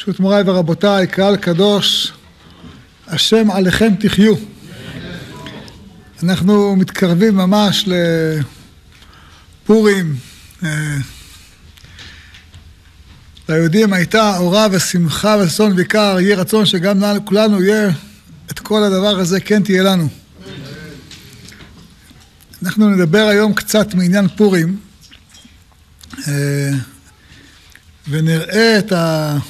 ברשות מוריי ורבותיי, קהל קדוש, השם עליכם תחיו. אנחנו מתקרבים ממש לפורים. ליהודים הייתה אורה ושמחה וששון ויקר, יהיה רצון שגם כולנו יהיה את כל הדבר הזה, כן תהיה לנו. אנחנו נדבר היום קצת מעניין פורים, ונראה את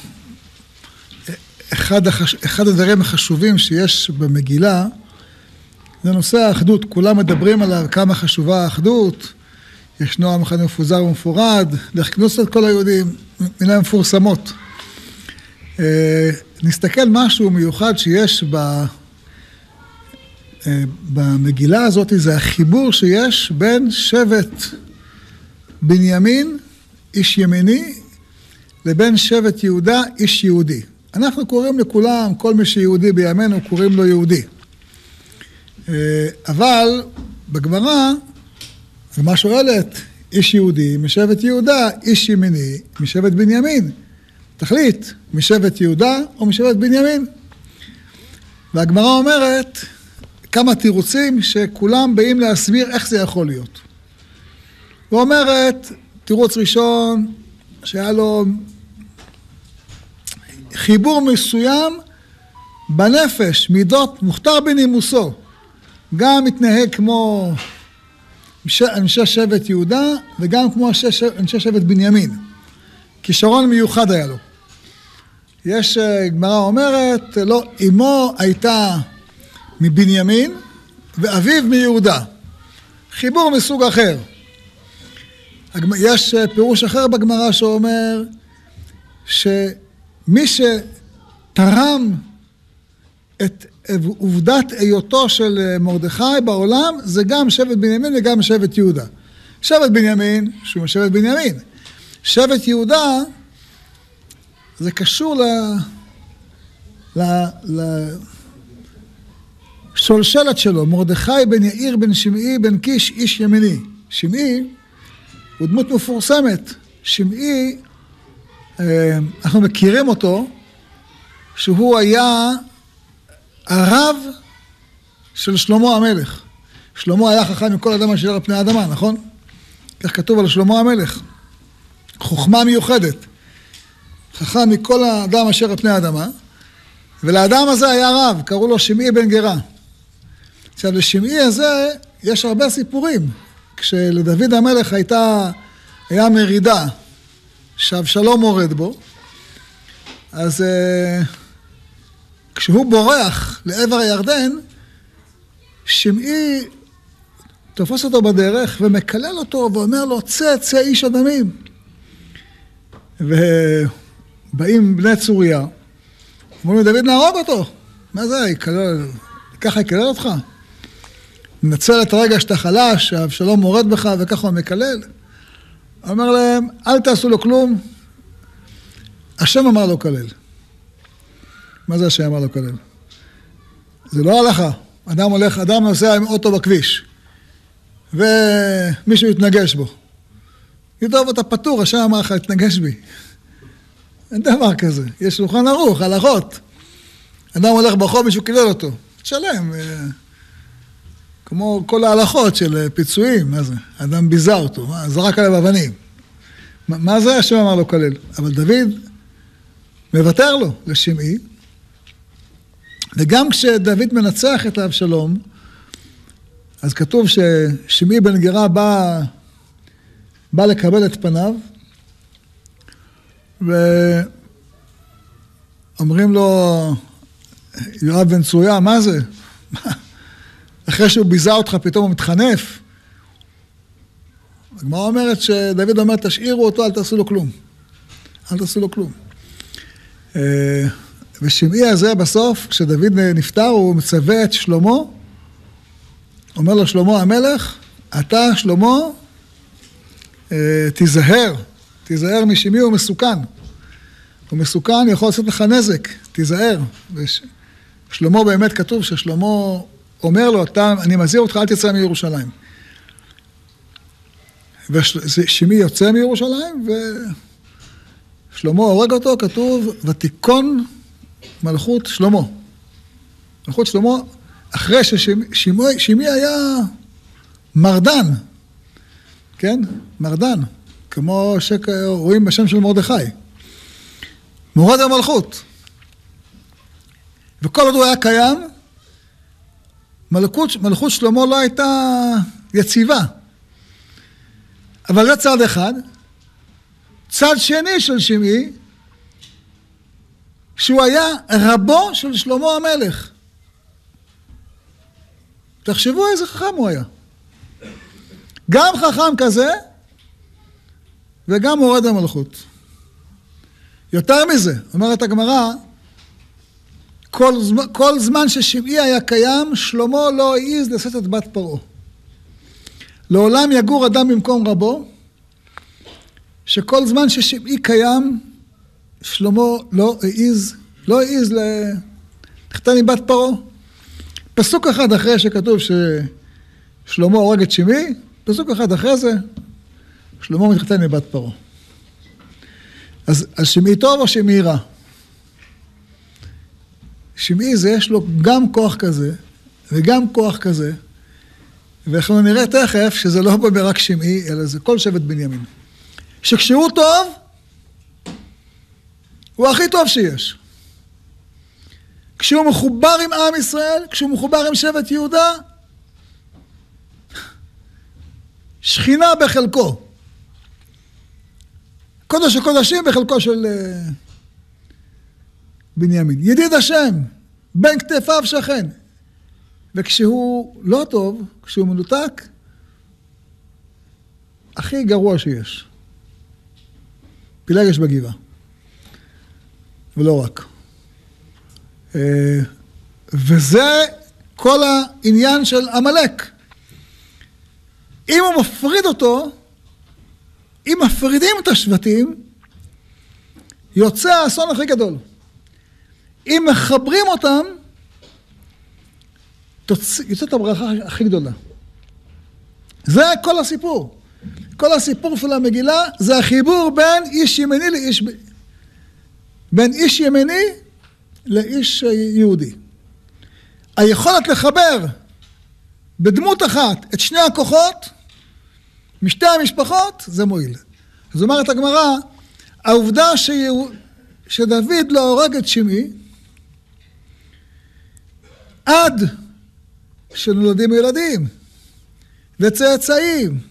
אחד הדברים החשובים שיש במגילה, זה נושא האחדות. כולם מדברים עליו כמה חשובה האחדות, ישנו עם אחד מפוזר ומפורד, להכנוס את כל היהודים, מילה מפורסמות. נסתכל משהו מיוחד שיש במגילה הזאת, זה החיבור שיש בין שבט בנימין, איש ימיני, לבין שבט יהודה, איש יהודי. אנחנו קוראים לכולם, כל מי שיהודי בימינו קוראים לו יהודי. אבל בגמרא, הגמרא שואלת, איש יהודי משבט יהודה, איש ימיני משבט בנימין. תחליט, משבט יהודה או משבט בנימין. והגמרא אומרת כמה תירוצים שכולם באים להסביר איך זה יכול להיות. ואומרת, תירוץ ראשון, שהיה לו חיבור מסוים בנפש, מידות מוכתר בנימוסו. גם מתנהג כמו אנשי שבט יהודה וגם כמו אנשי שבט בנימין. כישרון מיוחד היה לו. יש גמרא אומרת, לא, אמו הייתה מבנימין ואביו מיהודה. חיבור מסוג אחר. יש פירוש אחר בגמרא שאומר שמי שתרם את עובדת היותו של מרדכי בעולם זה גם שבט בנימין וגם שבט יהודה. שבט בנימין שהוא שבט בנימין. שבט יהודה זה קשור לשולשלת שלו. מרדכי בן יאיר בן שמעי בן קיש איש ימיני. שמעי הוא דמות מפורסמת. שמעי, אנחנו מכירים אותו, שהוא היה הרב של שלמה המלך. שלמה היה חכם מכל אדם אשר על פני האדמה, נכון? כך כתוב על שלמה המלך. חוכמה מיוחדת. חכם מכל האדם אשר על פני האדמה. ולאדם הזה היה רב, קראו לו שמעי בן גרה. עכשיו, לשמעי הזה יש הרבה סיפורים. כשלדוד המלך היה מרידה, שאבשלום מורד בו, אז כשהוא בורח לעבר הירדן, שמעי תופס אותו בדרך ומקלל אותו ואומר לו, צא איש אדמים. ובאים בני צוריה, אומרים לדוד נהרוג אותו. מה זה? ככה יקלל אותך? ננצל את הרגע שאתה חלש, שאבשלום מורד בך וככה הוא מקלל. אומר להם, אל תעשו לו כלום. השם אמר לו כלל. מה זה השם אמר לו כלל? זה לא הלכה. אדם נוסע עם אוטו בכביש, ומישהו יתנגש בו. ידוב, אתה פטור, השם אמר לך, תתנגש בי. אין דבר כזה. יש שולחן ערוך, הלכות. אדם הולך ברחוב, מישהו קילל אותו. תשלם. כמו כל ההלכות של פיצויים, מה זה? אדם ביזה אותו, זרק עליו אבנים. מה זה השם אמר לו כלל? אבל דוד מוותר לו לשמעי, וגם כשדוד מנצח את אבשלום, אז כתוב ששמעי בן גרה בא לקבל את פניו, ואומרים לו, יואב בן צרויה, מה זה? אחרי שהוא ביזה אותך, פתאום הוא מתחנף. הגמרא אומרת שדוד אומר, תשאירו אותו, אל תעשו לו כלום. אל תעשו לו כלום. ושמעי הזה בסוף, כשדוד נפטר, הוא מצווה את שלמה, אומר לו שלמה המלך, אתה שלמה, תיזהר משמעי, הוא מסוכן. הוא מסוכן, יכול לעשות לך נזק, תיזהר. ושלמה באמת כתוב ששלמה אומר לו, אני מזהיר אותך, אל תצא מירושלים. ושמעי יוצא מירושלים, שלמה הורג אותו, כתוב, ותיכון מלכות שלמה. מלכות שלמה, אחרי ששמעי היה מרדן, כן? מרדן, כמו שרואים בשם של מרדכי. מורד המלכות. וכל עוד הוא היה קיים, מלכות שלמה לא הייתה יציבה. אבל זה צד אחד. צד שני של שמעי, שהוא היה רבו של שלמה המלך. תחשבו איזה חכם הוא היה. גם חכם כזה, וגם מורד המלכות. יותר מזה, אומרת הגמרא, כל זמן ששמעי היה קיים, שלמה לא העז לשאת את בת פרעה. לעולם יגור אדם במקום רבו, שכל זמן ששמעי קיים, שלמה לא העז לחתן עם בת פרעה. פסוק אחד אחרי שכתוב ששלמה הורג את שמעי, פסוק אחד אחרי זה, שלמה מתחתן עם בת פרעה. אז שמעי טוב או שמעי רע? שמעי זה יש לו גם כוח כזה, וגם כוח כזה, ואנחנו נראה תכף שזה לא בא רק שמעי, אלא זה כל שבט בנימין. שכשהוא טוב, הוא הכי טוב שיש. כשהוא מחובר עם עם ישראל, כשהוא מחובר עם שבט יהודה, שכינה בחלקו. קודש הקודשים בחלקו של בנימין. ידיד השם, בין כתפיו שכן. וכשהוא לא טוב, כשהוא מנותק, הכי גרוע שיש. פילגש בגבעה. ולא רק. וזה כל העניין של עמלק. אם הוא מפריד אותו, אם מפרידים את השבטים, יוצא האסון הכי גדול. אם מחברים אותם, יוצאת הברכה הכי גדולה. זה כל הסיפור. כל הסיפור של המגילה זה החיבור בין איש ימני לאיש... בין איש ימני לאיש יהודי. היכולת לחבר בדמות אחת את שני הכוחות, משתי המשפחות, זה מועיל. אז אומרת הגמרא, העובדה שדוד לא הורג את שמעי, עד שנולדים ילדים, וצאצאים,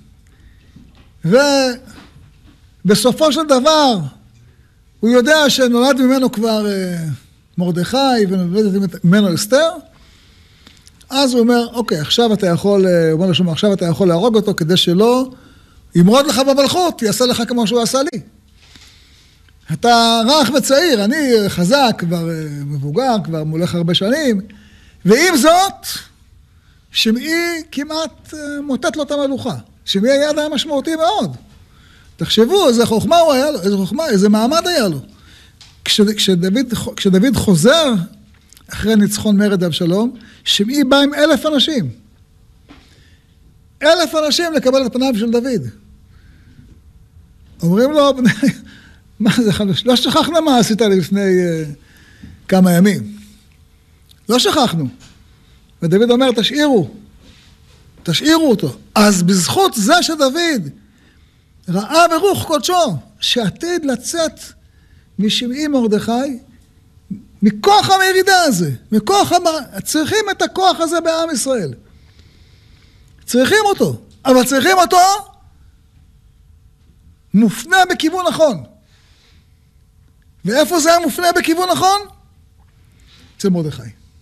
ובסופו של דבר, הוא יודע שנולד ממנו כבר מרדכי, ונולד ממנו אסתר, אז הוא אומר, אוקיי, עכשיו אתה יכול, הוא אומר לשם, עכשיו אתה יכול להרוג אותו, כדי שלא ימרוד לך במלכות, יעשה לך כמו שהוא עשה לי. אתה רך וצעיר, אני חזק, כבר מבוגר, כבר מולך הרבה שנים, ועם זאת, שמעי כמעט מוטט לו את המלוכה. שמעי היה אדם משמעותי מאוד. תחשבו, איזה חוכמה הוא היה לו, איזה חוכמה, איזה מעמד היה לו. כשדוד חוזר, אחרי ניצחון מרד אבשלום, שמעי בא עם 1,000 אנשים. 1,000 אנשים לקבל את פניו של דוד. אומרים לו, מה זה חלוש? לא שכחנו מה עשית לפני כמה ימים. לא שכחנו. ודוד אומר, תשאירו אותו. אז בזכות זה שדוד ראה ברוח קודשו, שעתיד לצאת משמעי מרדכי, מכוח המרידה הזה, צריכים את הכוח הזה בעם ישראל. צריכים אותו, אבל צריכים אותו מופנה בכיוון נכון. ואיפה זה היה מופנה בכיוון נכון? אצל מרדכי.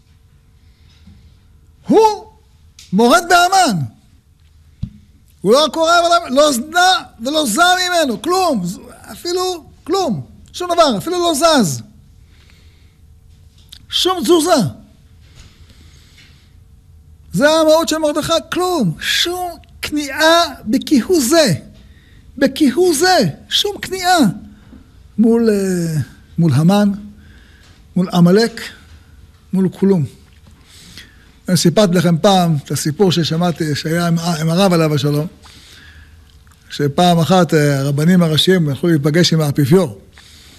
הוא מורד באמן. הוא לא קורא, לא זנה ולא זע ממנו, כלום, אפילו כלום, שום דבר, אפילו לא זז. שום תזוזה. זה המהות של מרדכי, כלום, שום כניעה בכיהו זה. בכיהו זה, שום כניעה. מול המן, מול עמלק, מול כלום. אני סיפרתי לכם פעם את הסיפור ששמעתי, שהיה עם הרב עליו השלום, שפעם אחת הרבנים הראשיים יכלו להיפגש עם האפיפיור.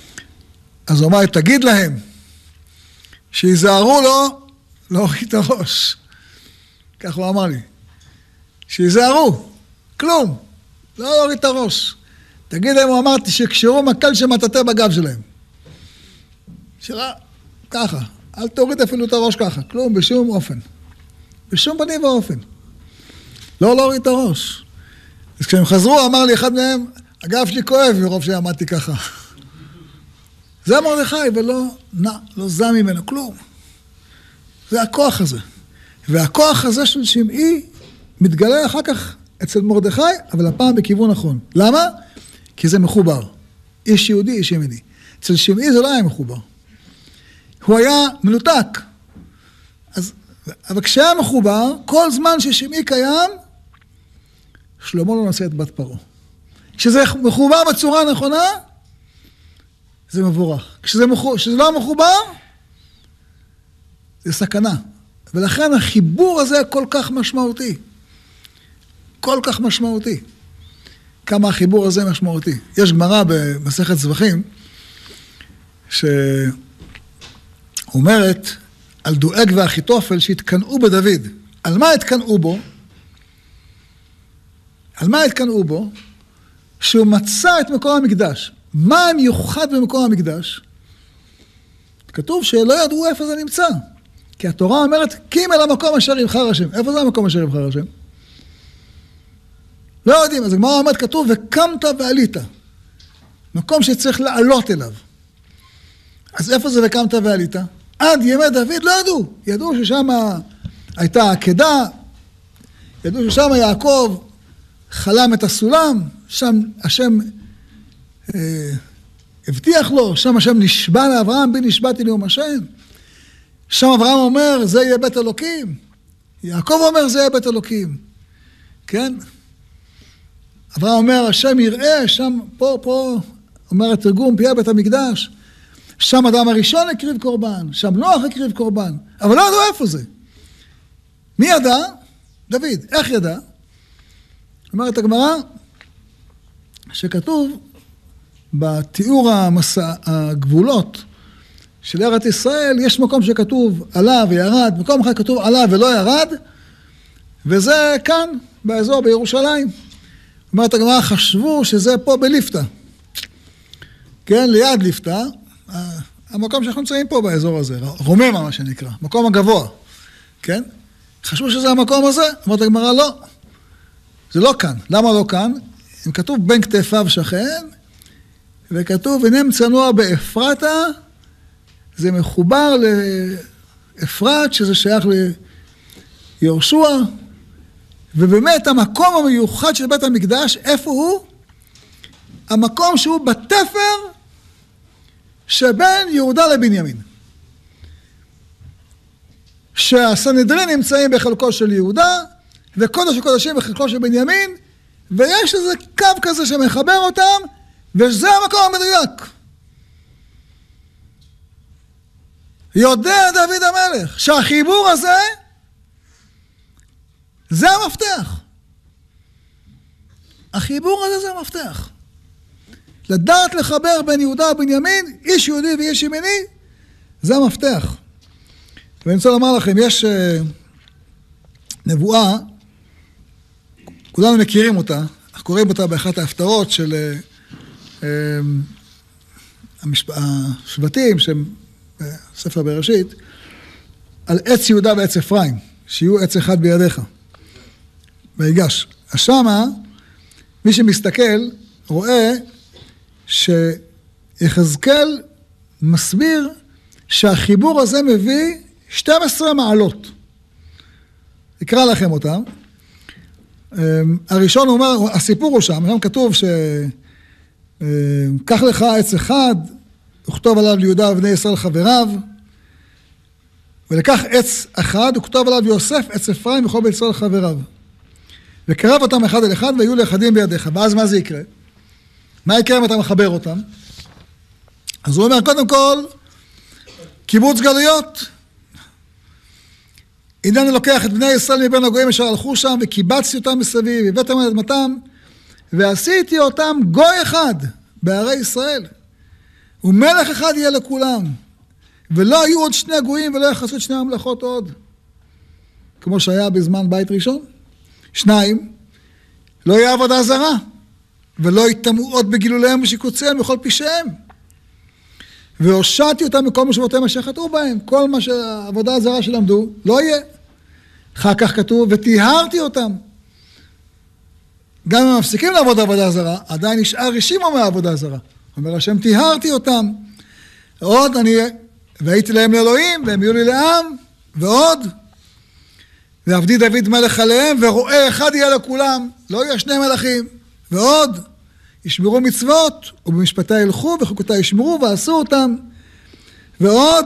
אז הוא אמר, תגיד להם, שיזהרו לו להוריד את הראש. כך הוא אמר לי. שיזהרו, כלום, לא להוריד את הראש. תגיד להם, הוא אמרתי, שקשרו מקל שמטאטא בגב שלהם. שאלה, ככה, אל תוריד אפילו את הראש ככה, כלום, בשום אופן. בשום פנים ואופן. לא להוריד את הראש. אז כשהם חזרו, אמר לי אחד מהם, הגב שלי כואב מרוב שעמדתי ככה. זה מרדכי, ולא לא זע ממנו, כלום. זה הכוח הזה. והכוח הזה של שמעי מתגלה אחר כך אצל מרדכי, אבל הפעם בכיוון נכון. למה? כי זה מחובר. איש יהודי, איש ימיני. אצל שמעי זה לא היה מחובר. הוא היה מנותק. אבל כשהיה מחובר, כל זמן ששמעי קיים, שלמה לא נושא את בת פרעה. כשזה מחובר בצורה הנכונה, זה מבורך. כשזה לא מחובר, זה סכנה. ולכן החיבור הזה כל כך משמעותי. כל כך משמעותי. כמה החיבור הזה משמעותי. יש גמרא במסכת זבחים, שאומרת על דואג ואחיתופל שהתקנאו בדוד. על מה התקנאו בו? על מה התקנאו בו? שהוא מצא את מקום המקדש. מה המיוחד במקום המקדש? כתוב שלא ידעו איפה זה נמצא. כי התורה אומרת, קים אל המקום אשר יבחר השם. איפה זה המקום אשר יבחר השם? לא יודעים. אז הגמרא אומרת, כתוב, וקמת ועלית. מקום שצריך לעלות אליו. אז איפה זה וקמת ועלית? עד ימי דוד לא ידעו. ידעו ששם הייתה עקדה, ידעו ששם יעקב חלם את הסולם, שם השם הבטיח לו, שם השם נשבע לאברהם, בי נשבעתי נאום השם. שם אברהם אומר, זה יהיה בית אלוקים. יעקב אומר, זה יהיה בית אלוקים. כן? אברהם אומר, השם יראה, שם, פה, אומר התרגום, פיה בית המקדש. שם אדם הראשון הקריב קורבן, שם נוח הקריב קורבן. אבל לא ידעו איפה זה. מי ידע? דוד. איך ידע? אומרת הגמרא, שכתוב בתיאור הגבולות של ארץ ישראל, יש מקום שכתוב עלה וירד, מקום אחד כתוב עלה ולא ירד, וזה כאן, באזור בירושלים. אומרת הגמרא, חשבו שזה פה בליפתא. כן, ליד ליפתא, המקום שאנחנו נמצאים פה באזור הזה, רוממה מה שנקרא, מקום הגבוה. כן? חשבו שזה המקום הזה? אומרת הגמרא, לא. זה לא כאן. למה לא כאן? אם כתוב בין כתפיו שכן, וכתוב, הנה צנוע באפרתה, זה מחובר לאפרת, שזה שייך ליהושע, ובאמת המקום המיוחד של בית המקדש, איפה הוא? המקום שהוא בתפר שבין יהודה לבנימין. שהסנהדרין נמצאים בחלקו של יהודה, וקודש הקודשים בחלקו של בנימין, ויש איזה קו כזה שמחבר אותם, וזה המקום המדויק. יודע דוד המלך שהחיבור הזה זה המפתח. החיבור הזה זה המפתח. לדעת לחבר בין יהודה ובנימין, איש יהודי ואיש ימיני, זה המפתח. ואני רוצה לומר לכם, יש נבואה, כולנו מכירים אותה, אנחנו קוראים אותה באחת ההפטרות של השבטים, שהם בספר בראשית, על עץ יהודה ועץ אפרים, שיהיו עץ אחד בידיך. ויגש. אז שמה, מי שמסתכל, רואה שיחזקאל מסביר שהחיבור הזה מביא 12 מעלות. אקרא לכם אותם. הראשון אומר, הסיפור הוא שם כתוב קח לך עץ אחד, וכתוב עליו ליהודה ובני ישראל חבריו, ולקח עץ אחד, וכתוב עליו יוסף, עץ אפרים וכל בית ישראל חבריו. וקרב אותם אחד אל אחד, והיו לאחדים בידיך. ואז מה זה יקרה? מה יקרה אם אתה מחבר אותם? אז הוא אומר, קודם כל, קיבוץ גלויות. הנני לוקח את בני ישראל מבין הגויים אשר הלכו שם, וקיבצתי אותם מסביב, והבאתם על אדמתם, ועשיתי אותם גוי אחד בערי ישראל. ומלך אחד יהיה לכולם, ולא היו עוד שני גויים ולא יחסו את שני המלכות עוד, כמו שהיה בזמן בית ראשון. 2, לא יהיה עבודה זרה, ולא יטמעו עוד בגילוליהם ושיקוציהם בכל פשעיהם. והושעתי אותם מכל משובותיהם אשר חטאו בהם, כל מה שהעבודה הזרה שלמדו, לא יהיה. אחר כך כתוב, וטיהרתי אותם. גם אם הם מפסיקים לעבוד עבודה זרה, עדיין נשאר רשימו מהעבודה הזרה. אומר השם, טיהרתי אותם. ועוד והייתי להם לאלוהים, והם יהיו לי לעם, ועוד. ועבדי דוד מלך עליהם, ורואה אחד יהיה לכולם, לא יהיה שני מלכים. ועוד, ישמרו מצוות, ובמשפטי ילכו, וחוקותי ישמרו, ועשו אותם. ועוד,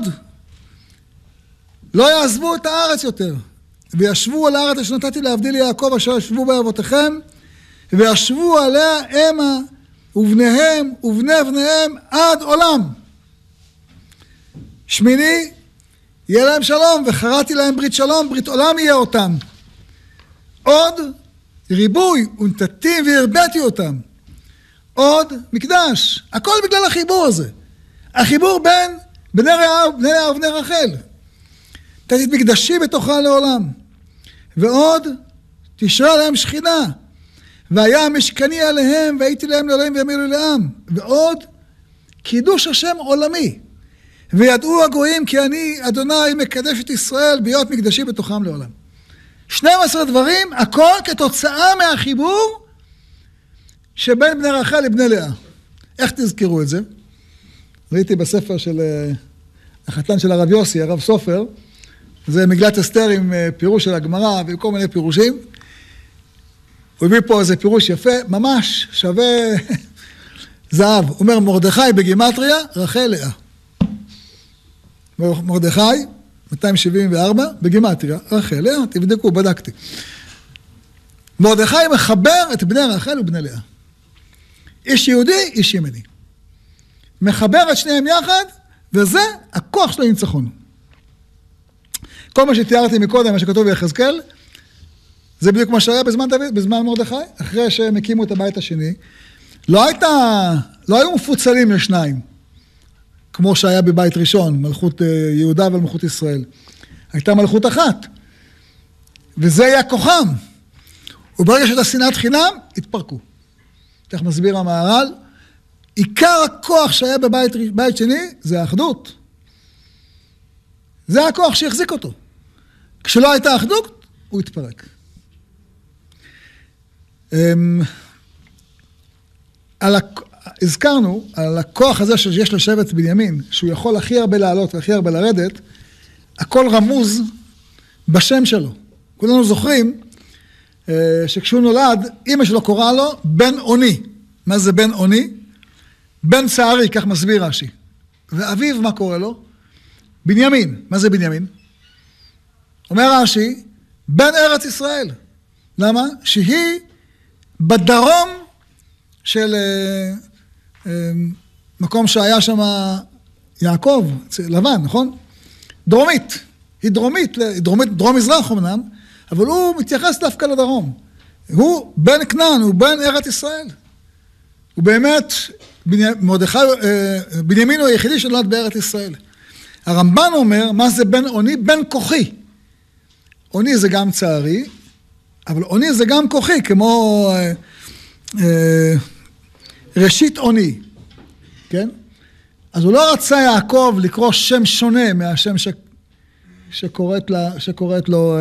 לא יעזבו את הארץ יותר, וישבו על הארץ אשר נתתי לעבדי ליעקב, אשר ישבו באבותיכם, וישבו עליה המה, ובניהם, ובני בניהם, עד עולם. 8, יהיה להם שלום, וחרתי להם ברית שלום, ברית עולם יהיה אותם. עוד, ריבוי, ונתתים והרבאתי אותם. עוד, מקדש. הכל בגלל החיבור הזה. החיבור בין בני לאה ובני רחל. נתתי מקדשי בתוכה לעולם. ועוד, תשרה להם שכינה. והיה משכני עליהם, והייתי להם לאלוהים והם יהיו לי לעם. ועוד, קידוש השם עולמי. וידעו הגויים כי אני, אדוני, מקדש את ישראל בהיות מקדשי בתוכם לעולם. 12 דברים, הכל כתוצאה מהחיבור שבין בני רחל לבני לאה. איך תזכרו את זה? ראיתי בספר של החתן של הרב יוסי, הרב סופר, זה מגלת אסתר עם פירוש של הגמרא וכל מיני פירושים. הוא הביא פה איזה פירוש יפה, ממש שווה זהב. הוא אומר, מרדכי בגימטריה, רחל לאה. מרדכי, 274, בגימטריה, רחל לאה, תבדקו, בדקתי. מרדכי מחבר את בני רחל ובני לאה. איש יהודי, איש ימני. מחבר את שניהם יחד, וזה הכוח של הניצחון. כל מה שתיארתי מקודם, מה שכתוב ביחזקאל, זה בדיוק מה שהיה בזמן דוד, בזמן מרדכי, אחרי שהם הקימו את הבית השני. לא היו מפוצלים לשניים, כמו שהיה בבית ראשון, מלכות יהודה ומלכות ישראל. הייתה מלכות אחת, וזה היה כוחם. וברגע שהייתה שנאת חינם, התפרקו. כך מסביר המהר"ל, עיקר הכוח שהיה בבית שני, זה האחדות. זה הכוח שהחזיק אותו. כשלא הייתה אחדות, הוא התפרק. הזכרנו על הכוח הזה שיש לשבט בנימין, שהוא יכול הכי הרבה לעלות והכי הרבה לרדת, הכל רמוז בשם שלו. כולנו זוכרים שכשהוא נולד, אמא שלו קוראה לו בן עוני. מה זה בן עוני? בן צערי, כך מסביר רש"י. ואביו, מה קורא לו? בנימין. מה זה בנימין? אומר רש"י, בן ארץ ישראל. למה? שהיא בדרום של מקום שהיה שם יעקב, לבן, נכון? דרומית. היא דרומית, דרום מזרח אמנם, אבל הוא מתייחס דווקא לדרום. הוא בן כנען, הוא בן ארץ ישראל. הוא באמת, בנימין הוא היחידי שנולד בארץ ישראל. הרמב"ן אומר, מה זה בן עוני? בן כוחי. עוני זה גם צערי, אבל עוני זה גם כוחי, כמו ראשית עוני, כן? אז הוא לא רצה יעקב לקרוא שם שונה מהשם שקוראת לו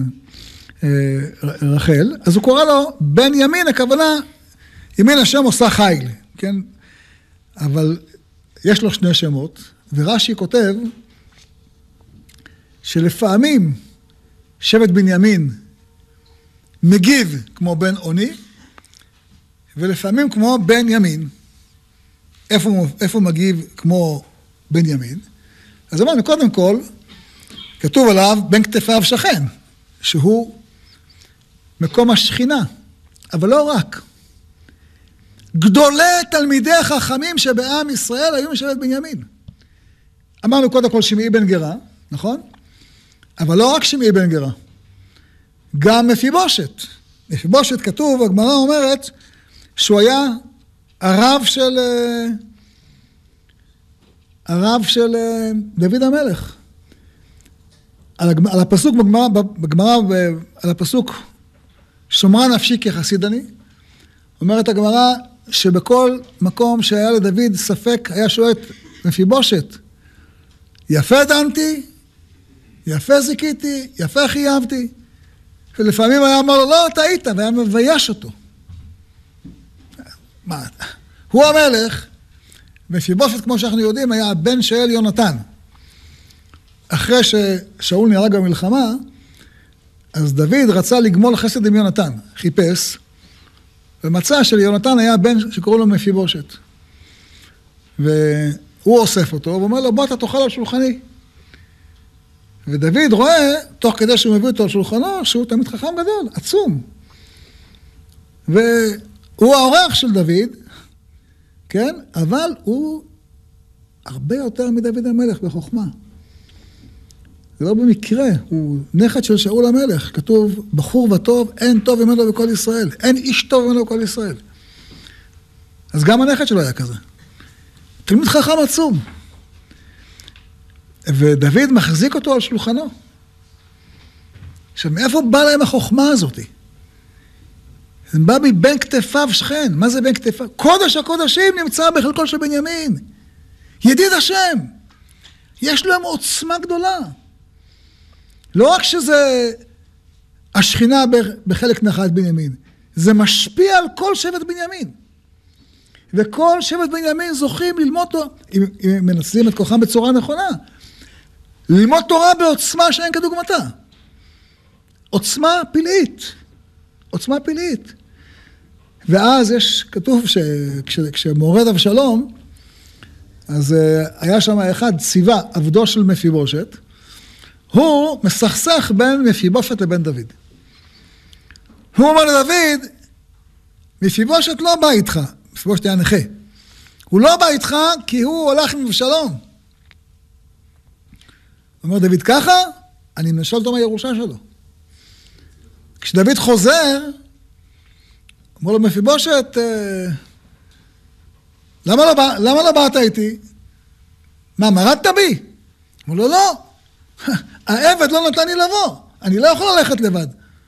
רחל, אז הוא קורא לו בן ימין, הכוונה, ימין השם עושה חיל, כן? אבל יש לו שני שמות, ורש"י כותב שלפעמים שבט בנימין מגיב כמו בן עוני, ולפעמים כמו בן ימין. איפה מגיב כמו בן ימין? אז אמרנו, קודם כל, כתוב עליו בין כתפיו שכן, שהוא מקום השכינה, אבל לא רק. גדולי תלמידי חכמים שבעם ישראל היו משבט בנימין. אמרנו קודם כל שמעי בן גרה, נכון? אבל לא רק שמעי בן גרה, גם מפיבושת. מפיבושת כתוב, הגמרא אומרת, שהוא היה הרב הרב של דוד המלך. על הפסוק בגמרא, על הפסוק שומרה נפשי כחסיד אני, אומרת הגמרא שבכל מקום שהיה לדוד ספק היה שואל מפיבושת, יפה דנתי, יפה זיקיתי, יפה חייבתי, ולפעמים היה אמר לו, לא, טעית, והיה מבייש אותו. מה? הוא המלך, מפיבושת, כמו שאנחנו יודעים, היה הבן של יונתן. אחרי ששאול נהרג במלחמה, אז דוד רצה לגמול חסד עם יונתן, חיפש, ומצא שליונתן היה בן שקוראים לו מפיבושת. והוא אוסף אותו, ואומר לו, בוא אתה תאכל על שולחני. ודוד רואה, תוך כדי שהוא מביא אותו על שולחנו, שהוא תמיד חכם גדול, עצום. והוא האורח של דוד, כן? אבל הוא הרבה יותר מדוד המלך בחוכמה. זה לא במקרה, הוא נכד של שאול המלך, כתוב, בחור וטוב, אין טוב ממנו בכל ישראל, אין איש טוב ממנו בכל ישראל. אז גם הנכד שלו היה כזה. תלמיד חכם עצום. ודוד מחזיק אותו על שולחנו. עכשיו, מאיפה בא להם החוכמה הזאת? זה בא מבין כתפיו שכן. מה זה בין כתפיו? קודש הקודשים נמצא בחלקו של בנימין. ידיד השם. יש להם עוצמה גדולה. לא רק שזה השכינה בחלק נחלת בנימין, זה משפיע על כל שבט בנימין. וכל שבט בנימין זוכים ללמוד תורה, אם מנצלים את כוחם בצורה נכונה, ללמוד תורה בעוצמה שאין כדוגמתה. עוצמה פלאית. עוצמה פלאית. ואז יש, כתוב שכשמורד אבשלום, אז היה שם אחד, ציווה, עבדו של מפיבושת, הוא מסכסך בין מפיבושת לבין דוד. הוא אומר לדוד, מפיבושת לא בא איתך, מפיבושת היה נכה. הוא לא בא איתך כי הוא הולך עם אבשלום. הוא אומר דוד ככה, אני מנשל אותו מהירושה שלו. כשדוד חוזר, אומר לו מפיבושת, למה לא באת איתי? מה, מרדת בי? הוא אומר לו לא. העבד לא נתן לי לבוא, אני לא יכול ללכת לבד.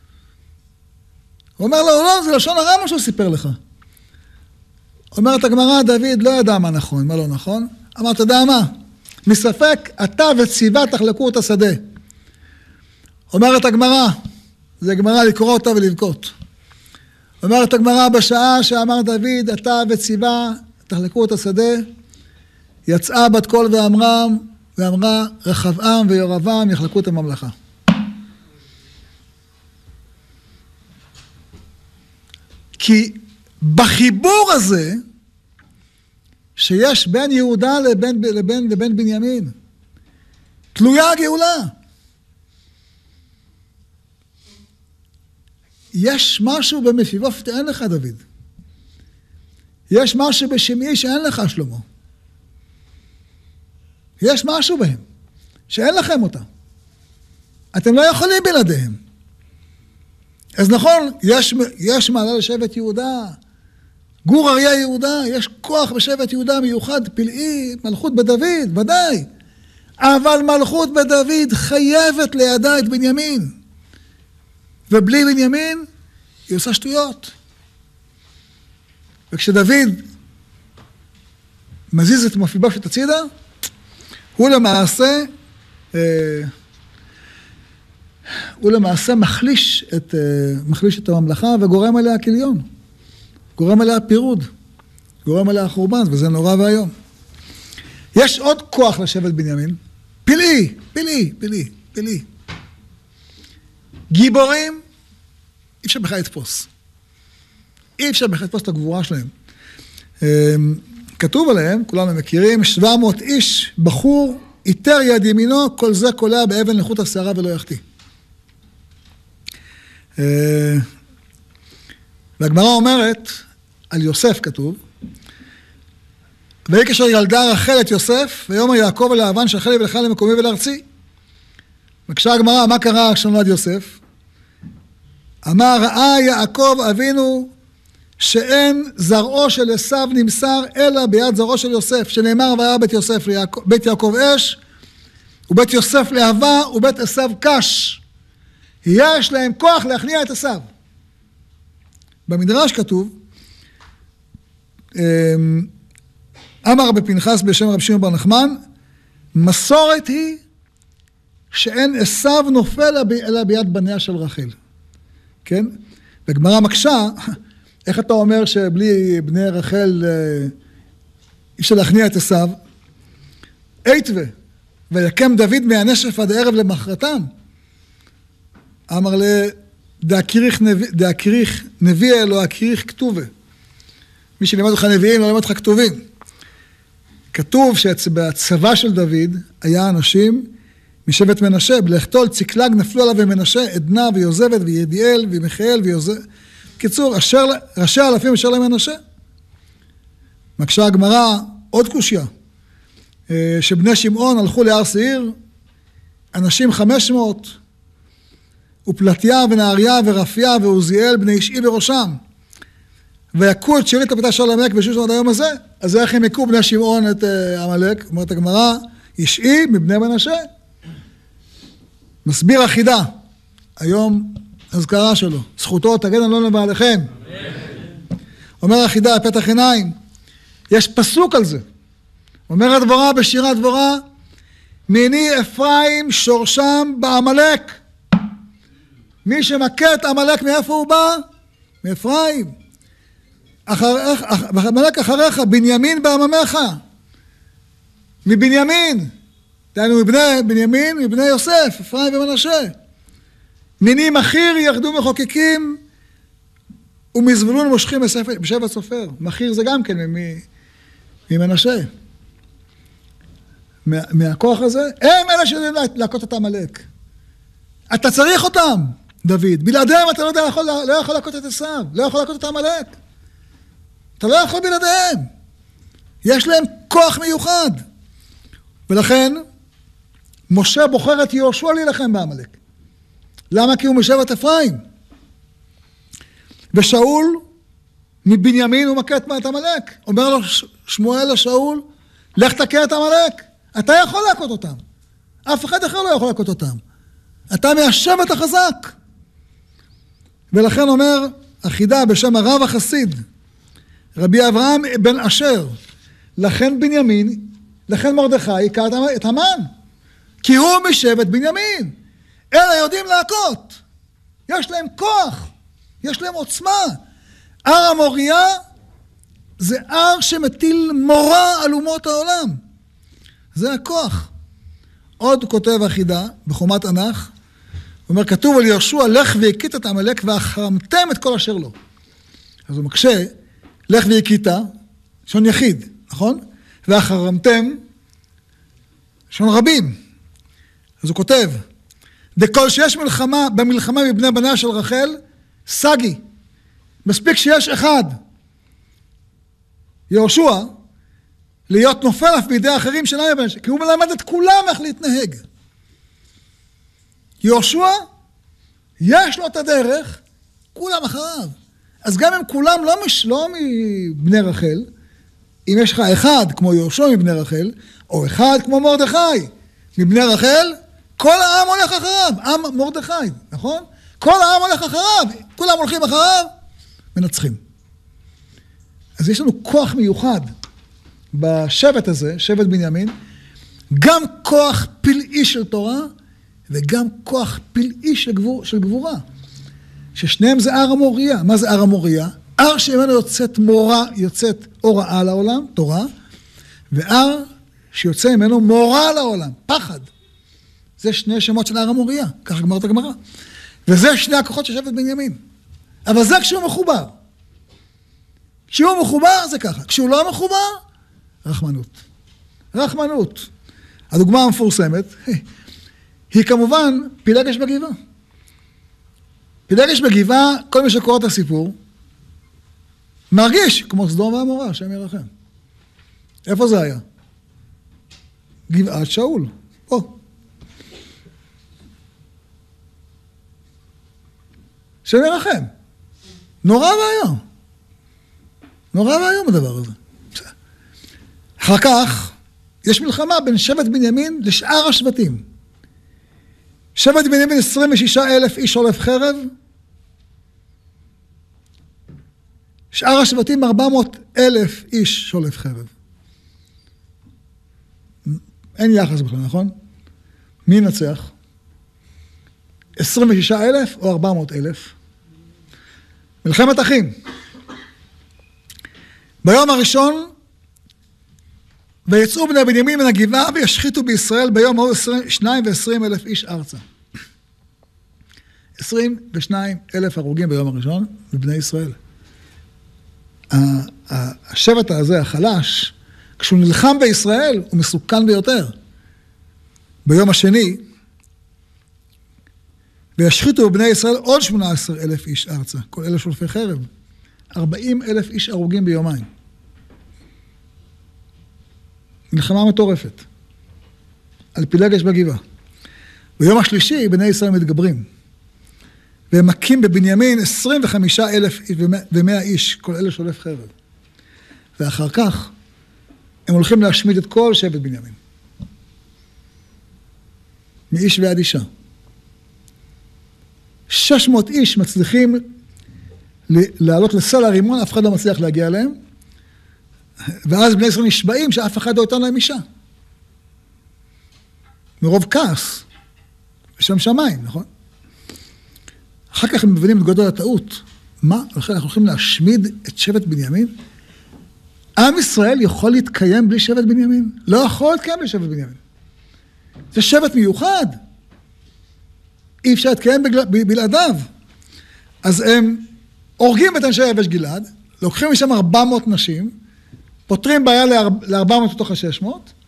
הוא אומר לו, לא, זה לשון הרע מה שהוא סיפר לך. אומרת הגמרא, דוד לא ידע מה נכון, מה לא נכון. אמר, אתה יודע מה? מספק, אתה וציווה תחלקו את השדה. אומרת הגמרא, זה גמרא לקרוא אותה ולבכות. אומרת הגמרא, בשעה שאמר דוד, אתה וציווה תחלקו את השדה, יצאה בת קול ואמרה, רחבעם וירבעם יחלקו את הממלכה. כי בחיבור הזה, שיש בין יהודה לבין בנימין, תלויה הגאולה. יש משהו במפיבושת אין לך דוד. יש משהו בשמעי שאין לך שלמה. יש משהו בהם, שאין לכם אותה. אתם לא יכולים בלעדיהם. אז נכון, יש מעלה לשבט יהודה, גור אריה יהודה, יש כוח בשבט יהודה מיוחד, פלאי, מלכות בדוד, ודאי. אבל מלכות בדוד חייבת לידה את בנימין. ובלי בנימין, היא עושה שטויות. וכשדוד מזיז את מפיבושת הצידה, הוא למעשה מחליש את הממלכה וגורם עליה כליון. גורם עליה פירוד. גורם עליה חורבן, וזה נורא והיום. יש עוד כוח לשבט בנימין. פלאי. גיבורים, אי אפשר בכלל לתפוס. אי אפשר בכלל לתפוס את הגבורה שלהם. כתוב עליהם, כולנו מכירים, 700 איש, בחור, איתר יד ימינו, כל זה קולע באבן לחוט השערה ולא יחטיא. והגמרא אומרת, על יוסף כתוב, ויהי כאשר ילדה רחל את יוסף, ויאמר יעקב אל לבן שלחה לי ולך למקומי ולארצי. בקשה הגמרא, מה קרה כשנולד יוסף? אמר ראה יעקב אבינו שאין זרעו של עשיו נמסר אלא ביד זרעו של יוסף, שנאמר והיה בית יעקב אש, ובית יוסף להבה, ובית עשיו קש. יש להם כוח להכניע את עשיו. במדרש כתוב, אמר רבי פנחס בשם רבי שמעון בר נחמן, מסורת היא שאין עשיו נופל אלא ביד בניה של רחל. כן? וגמרא מקשה, איך אתה אומר שבלי בני רחל אי אפשר להכניע את עשיו? איתווה, ויקם דוד מהנשף עד הערב למחרתם. אמר דאקריך נביא אלו אקריך כתובה. מי שלימד אותך נביאים לא לימד אותך כתובים. כתוב שבצבא של דוד היה אנשים משבט מנשה, בלכתו ציקלג נפלו עליו ומנשה, עדנה ויוזבת וידיאל ומיכאל ויוזבת. קיצור, ראשי אלפים אשר להם מנשה. מקשה הגמרא עוד קושיה, שבני שמעון הלכו להר שעיר, אנשים 500, ופלטיה ונהריה ורפיה ועוזיאל בני אישי בראשם, ויקו את שארית הפיתה של עמלק ושושן עד היום הזה. אז איך הם יקו בני שמעון את עמלק? אומרת הגמרא, אישי מבני מנשה. מסביר החידה, היום הזכרה שלו, זכותו תגן עלינו לבעליכם. אומר החידה, פתח עיניים, יש פסוק על זה. אומר הדבורה בשירת דבורה, מיני אפרים שורשם בעמלק. מי שמכה את עמלק מאיפה הוא בא? מאפרים. עמלק אחריך, בנימין בעממך. מבנימין. דהיינו מבני בנימין, מבני יוסף, אפרים ומנשה. מיני מחיר ירדו מחוקקים, ומזבולון מושכים בשבט סופר. מחיר זה גם כן ממנשה. מהכוח הזה, הם אלה שיודעים להכות את עמלק. אתה צריך אותם, דוד. בלעדיהם אתה לא יכול להכות את עשיו, לא יכול להכות את עמלק. אתה לא יכול בלעדיהם. יש להם כוח מיוחד. ולכן, משה בוחר את יהושע להילחם בעמלק. למה? כי הוא משבט אפרים. ושאול, מבנימין הוא מכה את עמלק. אומר לו שמואל לשאול, לך תכה את עמלק. אתה יכול להכות אותם. אף אחד אחר לא יכול להכות אותם. אתה מהשבט החזק. ולכן אומר החידה בשם הרב החסיד, רבי אברהם בן אשר, לכן בנימין, לכן מרדכי היכה את המן. כי הוא משבט בנימין. אלה יודעים להכות. יש להם כוח. יש להם עוצמה. הר המוריה זה הר שמטיל מורא על אומות העולם. זה הכוח. עוד כותב החידה בחומת ענך, הוא אומר, כתוב על יהושע, לך והכית את עמלק והחרמתם את כל אשר לו. אז הוא מקשה, לך והכית, שון יחיד, נכון? והחרמתם, שון רבים. אז הוא כותב, דכל שיש במלחמה מבני בניה של רחל, סגי. מספיק שיש אחד, יהושע, להיות נופל אף בידי האחרים של העם, כי הוא מלמד את כולם איך להתנהג. יהושע, יש לו את הדרך, כולם אחריו. אז גם אם כולם לא מבני רחל, אם יש לך אחד כמו יהושע מבני רחל, או אחד כמו מרדכי מבני רחל, כל העם הולך אחריו, עם מרדכי, נכון? כל העם הולך אחריו, כולם הולכים אחריו, מנצחים. אז יש לנו כוח מיוחד בשבט הזה, שבט בנימין, גם כוח פלאי של תורה, וגם כוח פלאי של גבורה. ששניהם זה הר המוריה. מה זה הר המוריה? הר שממנו יוצאת הוראה לעולם, תורה, והר שיוצא ממנו מורא לעולם, פחד. זה שני שמות של הר המוריה, ככה גמרת הגמרא. וזה שני הכוחות של שבט בנימין. אבל זה כשהוא מחובר. כשהוא מחובר זה ככה. כשהוא לא מחובר, רחמנות. רחמנות. הדוגמה המפורסמת היא כמובן פילגש בגבעה. פילגש בגבעה, כל מי שקורא את הסיפור, מרגיש כמו סדום ועמורה, השם ירחם. איפה זה היה? גבעת שאול. פה. השם ירחם. נורא ואיום. נורא והיום הדבר הזה. אחר כך, יש מלחמה בין שבט בנימין לשאר השבטים. שבט בנימין 26,000 איש שולף חרב, שאר השבטים 400,000 איש שולף חרב. אין יחס בכלל, נכון? מי ינצח? 26,000 או 400,000? מלחמת אחים. ביום הראשון, ויצאו בני בנימין מן הגבעה וישחיתו בישראל ביום ההוא 22,000 איש ארצה. 22,000 הרוגים ביום הראשון בבני ישראל. השבט הזה, החלש, כשהוא נלחם בישראל, הוא מסוכן ביותר. ביום השני, וישחיתו בבני ישראל עוד 18,000 איש ארצה, כל אלה שולפי חרב. 40,000 איש הרוגים ביומיים. מלחמה מטורפת. על פילגש בגבעה. ביום השלישי, בני ישראל מתגברים. והם מכים בבנימין 25,100 איש, כל אלה שולף חרב. ואחר כך, הם הולכים להשמיד את כל שבט בנימין. מאיש ועד אישה. 600 איש מצליחים לעלות לסל הרימון, אף אחד לא מצליח להגיע אליהם, ואז בני ישראל נשבעים שאף אחד לא יתן להם אישה. מרוב כעס, בשם שמיים, נכון? אחר כך הם מבינים את גודל הטעות. מה? אנחנו הולכים להשמיד את שבט בנימין? עם ישראל יכול להתקיים בלי שבט בנימין? לא יכול להתקיים בלי שבט בנימין. זה שבט מיוחד. אי אפשר להתקיים בלעדיו. אז הם הורגים את אנשי יבש גלעד, לוקחים משם 400 נשים, פותרים בעיה ל-400 מתוך ה-600,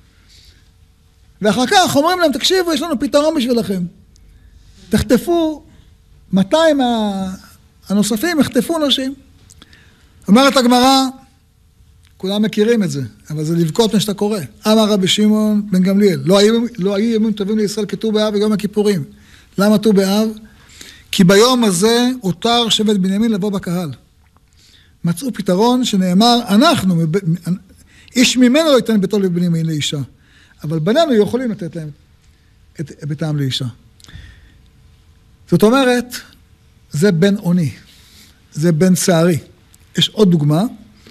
ואחר כך אומרים להם, תקשיבו, יש לנו פתרון בשבילכם. תחטפו 200 הנוספים, יחטפו נשים. אומרת הגמרא, כולם מכירים את זה, אבל זה לבכות מה שאתה קורא. אמר רבי שמעון בן גמליאל, לא היו ימים טובים לישראל כט"ו באב ויום הכיפורים. למה ט"ו באב? כי ביום הזה הותר שבט בנימין לבוא בקהל. מצאו פתרון שנאמר, איש ממנו לא ייתן ביתו לבנימין לאישה, אבל בנינו יכולים לתת להם את ביתם לאישה. זאת אומרת, זה בן עוני, זה בן שערי. יש עוד דוגמה,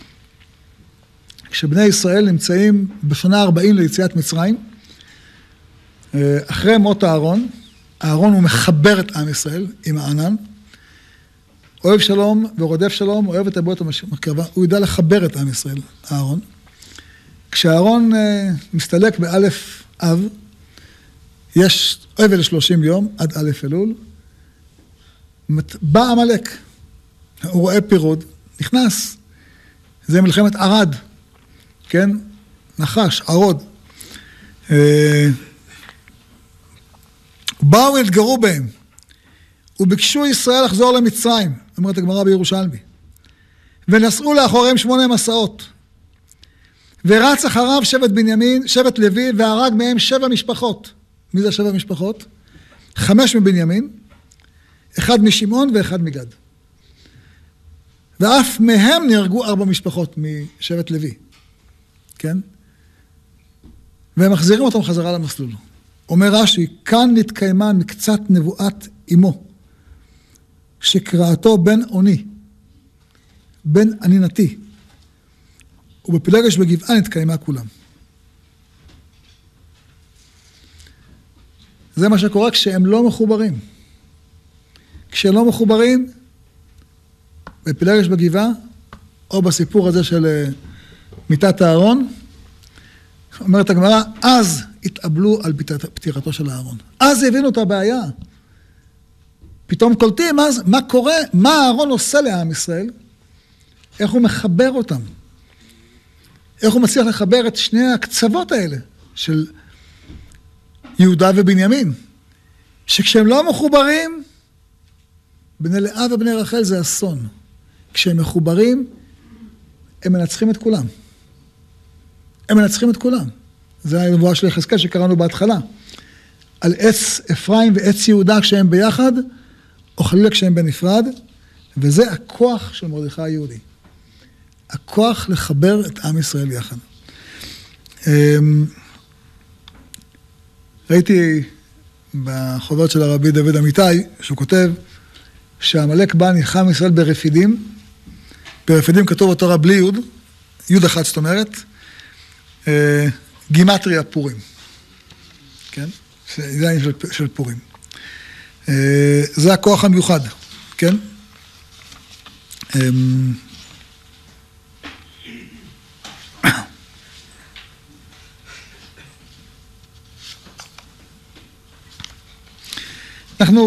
כשבני ישראל נמצאים בשנה 40 ליציאת מצרים, אחרי מות אהרון, אהרון הוא מחבר את עם ישראל עם הענן, אוהב שלום ורודף שלום, אוהב את הבריות המקרבה, הוא ידע לחבר את עם ישראל, אהרון. כשאהרון מסתלק באלף אב, יש אבל 30 יום עד א' אלול, בא עמלק, הוא רואה פירוד, נכנס, זה מלחמת ערד, כן? נחש, ערוד. באו והתגרו בהם, וביקשו ישראל לחזור למצרים, אומרת הגמרא בירושלמי, ונסעו לאחוריהם 8 מסעות, ורץ אחריו שבט בנימין, שבט לוי, והרג מהם 7 משפחות. מי זה 7 משפחות? 5 מבנימין, 1 משמעון ו1 מגד. ואף מהם נהרגו 4 משפחות משבט לוי. כן? והם מחזירים אותם חזרה למסלול. אומר רש"י, כאן נתקיימה מקצת נבואת אמו, שקראתו בן עוני, בן ענינתי, ובפילגש בגבעה נתקיימה כולם. זה מה שקורה כשהם לא מחוברים. כשהם לא מחוברים, בפילגש בגבעה, או בסיפור הזה של מיטת הארון, אומרת הגמרא, אז התאבלו על פטירתו של הארון. אז הבינו את הבעיה. פתאום קולטים, אז מה קורה, מה הארון עושה לעם ישראל? איך הוא מחבר אותם? איך הוא מצליח לחבר את שני הקצוות האלה של יהודה ובנימין? שכשהם לא מחוברים, בני לאה ובני רחל זה אסון. כשהם מחוברים, הם מנצחים את כולם. הם מנצחים את כולם. זה הנבואה של יחזקאל שקראנו בהתחלה. על עץ אפרים ועץ יהודה כשהם ביחד, או חלילה כשהם בנפרד, וזה הכוח של מרדכי היהודי. הכוח לחבר את עם ישראל יחד. ראיתי בחובות של הרבי דוד אמיתי, שהוא כותב שהמלאק בא נלחם ישראל ברפידים, ברפידים כתוב בתורה בלי יוד, יוד אחד זאת אומרת, גימטריה פורים, כן? זה העניין של פורים. זה הכוח המיוחד, כן? אנחנו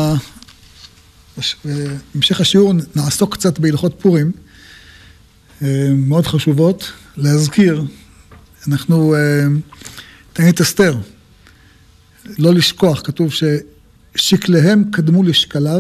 בהמשך השיעור נעסוק קצת בהלכות פורים, מאוד חשובות, להזכיר, אנחנו, תענית אסתר, לא לשכוח, כתוב ששקליהם קדמו לשקליו,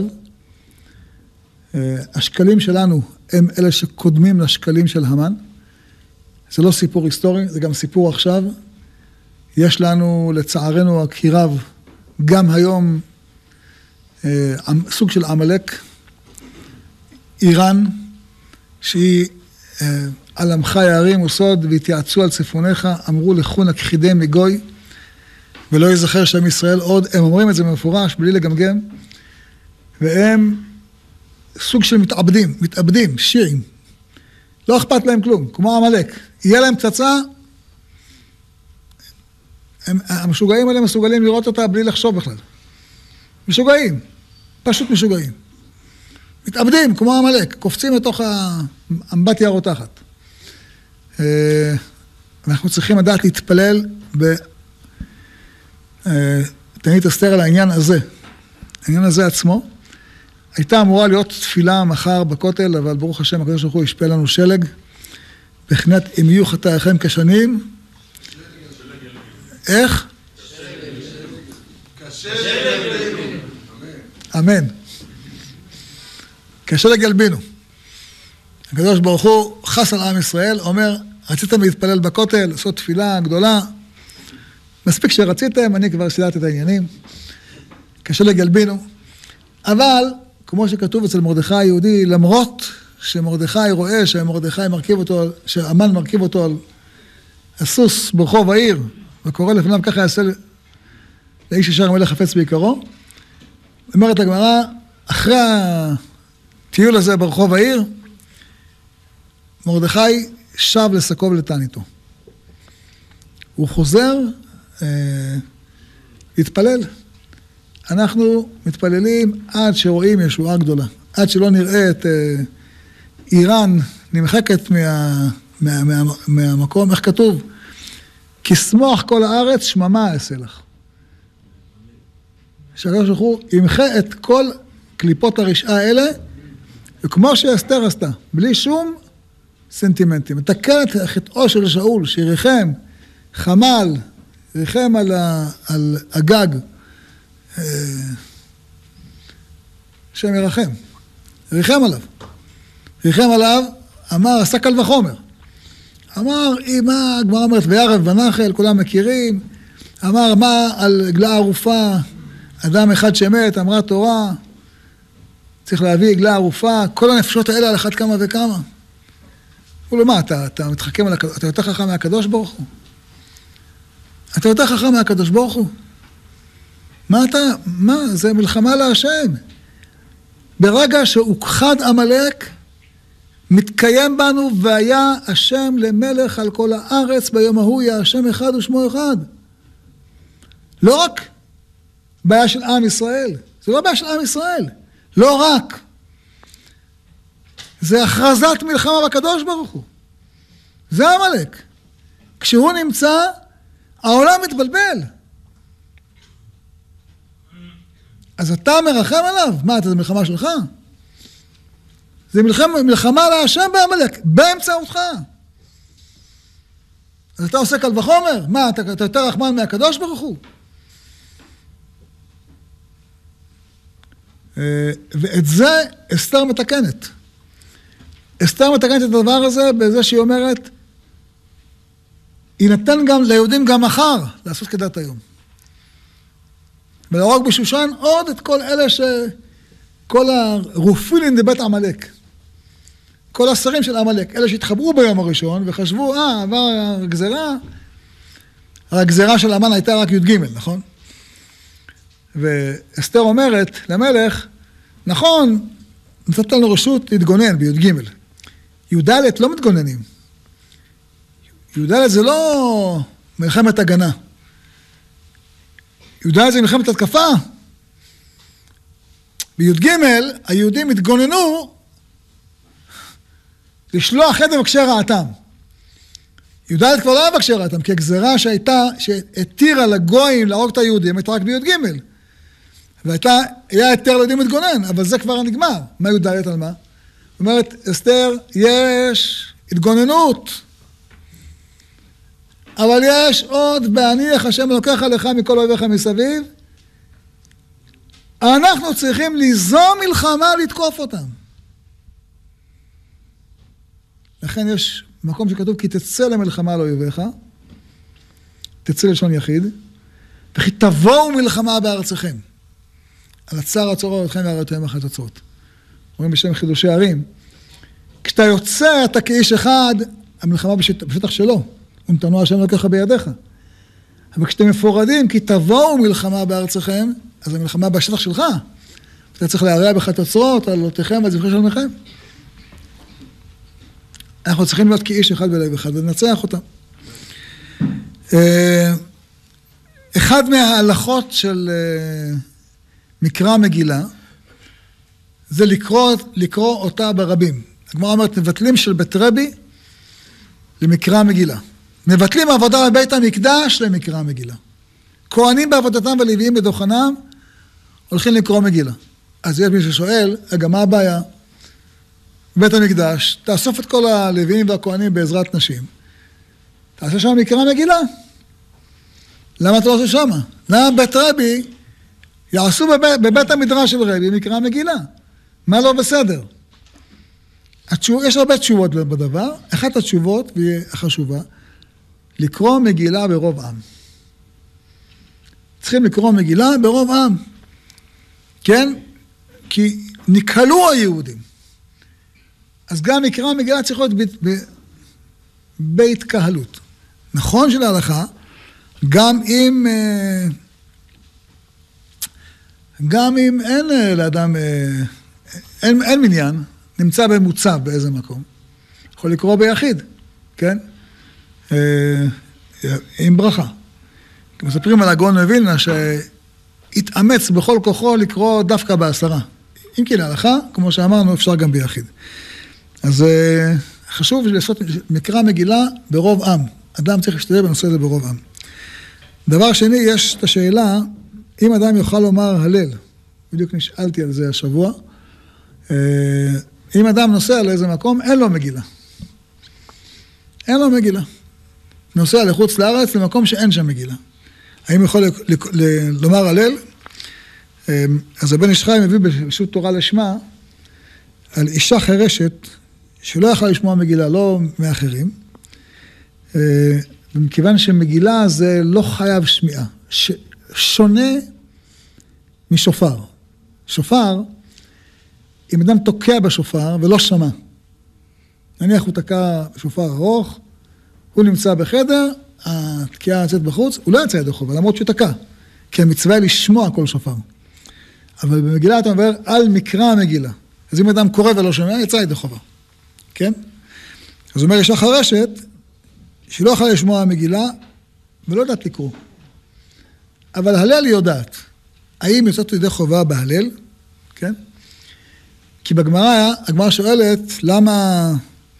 השקלים שלנו הם אלה שקודמים לשקלים של המן, זה לא סיפור היסטורי, זה גם סיפור עכשיו, יש לנו לצערנו הקירב, גם היום, סוג של עמלק, איראן, שהיא על עמך יערים וסוד והתייעצו על צפוניך, אמרו לכו נכחידם מגוי, ולא יזכר שם ישראל עוד, הם אומרים את זה במפורש, בלי לגמגם, והם סוג של מתאבדים, שיעים, לא אכפת להם כלום, כמו עמלק, יהיה להם פצצה, המשוגעים האלה מסוגלים לראות אותה בלי לחשוב בכלל. משוגעים, פשוט משוגעים. מתאבדים, כמו עמלק, קופצים לתוך האמבטיה הרותחת. אנחנו צריכים לדעת להתפלל בתענית אסתר על העניין הזה. העניין הזה עצמו. הייתה אמורה להיות תפילה מחר בכותל, אבל ברוך השם, הקדוש ברוך הוא ישפה לנו שלג. בבחינת אם יהיו חטאיכם כשנים. איך? אמן. כשלג ילבינו. הקדוש ברוך הוא חס על עם ישראל, אומר, רציתם להתפלל בכותל, לעשות תפילה גדולה, מספיק שרציתם, אני כבר סייעתי את העניינים, כשלג ילבינו. אבל, כמו שכתוב אצל מרדכי היהודי, למרות שמרדכי רואה שהמן מרכיב אותו על הסוס ברחוב העיר, וקורא לפניו ככה יעשה לאיש ישר מלך חפץ בעיקרו, אומרת הגמרא, אחרי הטיול הזה ברחוב העיר, מרדכי שב לשקו ולתעניתו. הוא חוזר להתפלל. אנחנו מתפללים עד שרואים ישועה גדולה, עד שלא נראה את איראן נמחקת מהמקום, איך כתוב? כשמוח כל הארץ שממה אעשה לך. שהקדוש ברוך הוא ימחה את כל קליפות הרשעה האלה, וכמו שאסתר עשתה, בלי שום סנטימנטים. מתקן את חטאו של שאול, שיריחם, חמל, יריחם על הגג, שם ירחם, יריחם עליו, אמר, עשה קל וחומר. אמר, מה, הגמרא אומרת, וירב ונחל, כולם מכירים, אמר, מה על עגלה ערופה, אדם אחד שמת, אמרה תורה, צריך להביא עגלה ערופה, כל הנפשות האלה על אחת כמה וכמה. הוא לא, מה, אתה מתחכם על הקדוש, אתה יותר חכם מהקדוש ברוך הוא? אתה יותר חכם מהקדוש ברוך הוא? מה, זה מלחמה להשם. ברגע שהוכחד עמלק, מתקיים בנו, והיה השם למלך על כל הארץ, ביום ההוא יהיה השם אחד ושמו אחד. לא רק בעיה של עם ישראל, זה לא בעיה של עם ישראל, לא רק. זה הכרזת מלחמה בקדוש ברוך הוא. זה עמלק. כשהוא נמצא, העולם מתבלבל. אז אתה מרחם עליו. מה, זה מלחמה שלך? זה מלחמה להשם בעמלק, באמצעותך. אז אתה עושה קל וחומר? מה, אתה יותר רחמן מהקדוש ברוך הוא? ואת זה אסתר מתקנת. אסתר מתקנת את הדבר הזה בזה שהיא אומרת, יינתן גם ליהודים גם מחר לעשות כדת היום. ולהרוג בשושן עוד את כל אלה כל הרופילין דבית עמלק. כל השרים של עמלק, אלה שהתחברו ביום הראשון וחשבו, עבר הגזרה, הגזרה של המן הייתה רק י"ג, נכון? ואסתר אומרת למלך, נכון, נתת לנו רשות להתגונן בי"ג. י"ד לא מתגוננים. י"ד זה לא מלחמת הגנה. י"ד זה מלחמת התקפה. בי"ג היהודים התגוננו לשלוח את מבקשי רעתם. י"ד כבר לא היה מבקשי רעתם, כי הגזרה שהתירה לגויים להרוג את היהודים הייתה רק בי"ג. היה היתר ליהודים להתגונן, אבל זה כבר נגמר. מה י"ד על מה? זאת אומרת, אסתר, יש התגוננות, אבל יש עוד, בהניח השם לוקח עליך מכל אויביך מסביב, אנחנו צריכים ליזום מלחמה לתקוף אותם. לכן יש מקום שכתוב, כי תצא למלחמה על אויביך, תצא לשון יחיד, וכי תבואו מלחמה בארצכם. על הצער הצורה אתכם והראיתם אחת הצורות. אומרים בשם חידושי ערים, כשאתה יוצא אתה כאיש אחד, המלחמה בשטח שלו, ונתנו השם לקח בידיך. אבל כשאתם מפורדים, כי תבואו מלחמה בארצכם, אז המלחמה בשטח שלך. אתה צריך להרע בך תוצרות, על עלותיכם ועל זבחי שלמכם. אנחנו צריכים להיות כאיש אחד בלב אחד, וננצח אותם. אחד מההלכות של מקרא מגילה, זה לקרוא אותה ברבים. הגמרא אומרת, מבטלים של בית רבי למקרא מגילה. מבטלים עבודה בבית המקדש למקרא מגילה. כהנים בעבודתם ולוויים בדוכנם, הולכים לקרוא מגילה. אז יש מי ששואל, רגע, מה הבעיה? בבית המקדש, תאסוף את כל הלוויים והכהנים בעזרת נשים. תעשה שם מקרא מגילה. למה אתה לא עושה שם? למה בית רבי יעשו בבית המדרש של רבי מקרא מגילה? מה לא בסדר? יש הרבה תשובות בדבר. אחת התשובות, והיא החשובה, לקרוא מגילה ברוב עם. צריכים לקרוא מגילה ברוב עם. כן? כי נקהלו היהודים. אז גם מקרא מגילה צריך להיות בהתקהלות. נכון של ההלכה, גם אם אין לאדם, אין מניין, נמצא במוצב באיזה מקום, יכול לקרוא ביחיד, כן? עם ברכה. מספרים על הגאון מווילנה שהתאמץ בכל כוחו לקרוא דווקא בעשרה. אם כי להלכה, כמו שאמרנו, אפשר גם ביחיד. אז חשוב לעשות מקרא מגילה ברוב עם. אדם צריך להשתדל בנושא הזה ברוב עם. דבר שני, יש את השאלה, אם אדם יוכל לומר הלל, בדיוק נשאלתי על זה השבוע, אם אדם נוסע לאיזה מקום, אין לו מגילה. אין לו מגילה. נוסע לחוץ לארץ למקום שאין שם מגילה. האם יכול לומר הלל? אז הבן איש חי מביא בשו"ת תורה לשמה, על אישה חירשת, שלא יכלה לשמוע מגילה, לא מאחרים, ומכיוון שמגילה זה לא חייב שמיעה, שונה משופר. שופר, אם אדם תוקע בשופר ולא שמע, נניח הוא תקע בשופר ארוך, הוא נמצא בחדר, התקיעה יצאת בחוץ, הוא לא יצא ידי חובה, למרות שהוא תקע, כי המצווה היא לשמוע כל שופר. אבל במגילה אתה מדבר על מקרא המגילה. אז אם אדם קורא ולא שומע, יצא ידי חובה. כן? אז הוא אומר, יש החרשת, שהיא לא יכולה לשמוע המגילה, ולא יודעת לקרוא. אבל הלל היא יודעת. האם יוצאת ידי חובה בהלל? כן? כי בגמרא, הגמרא שואלת, למה,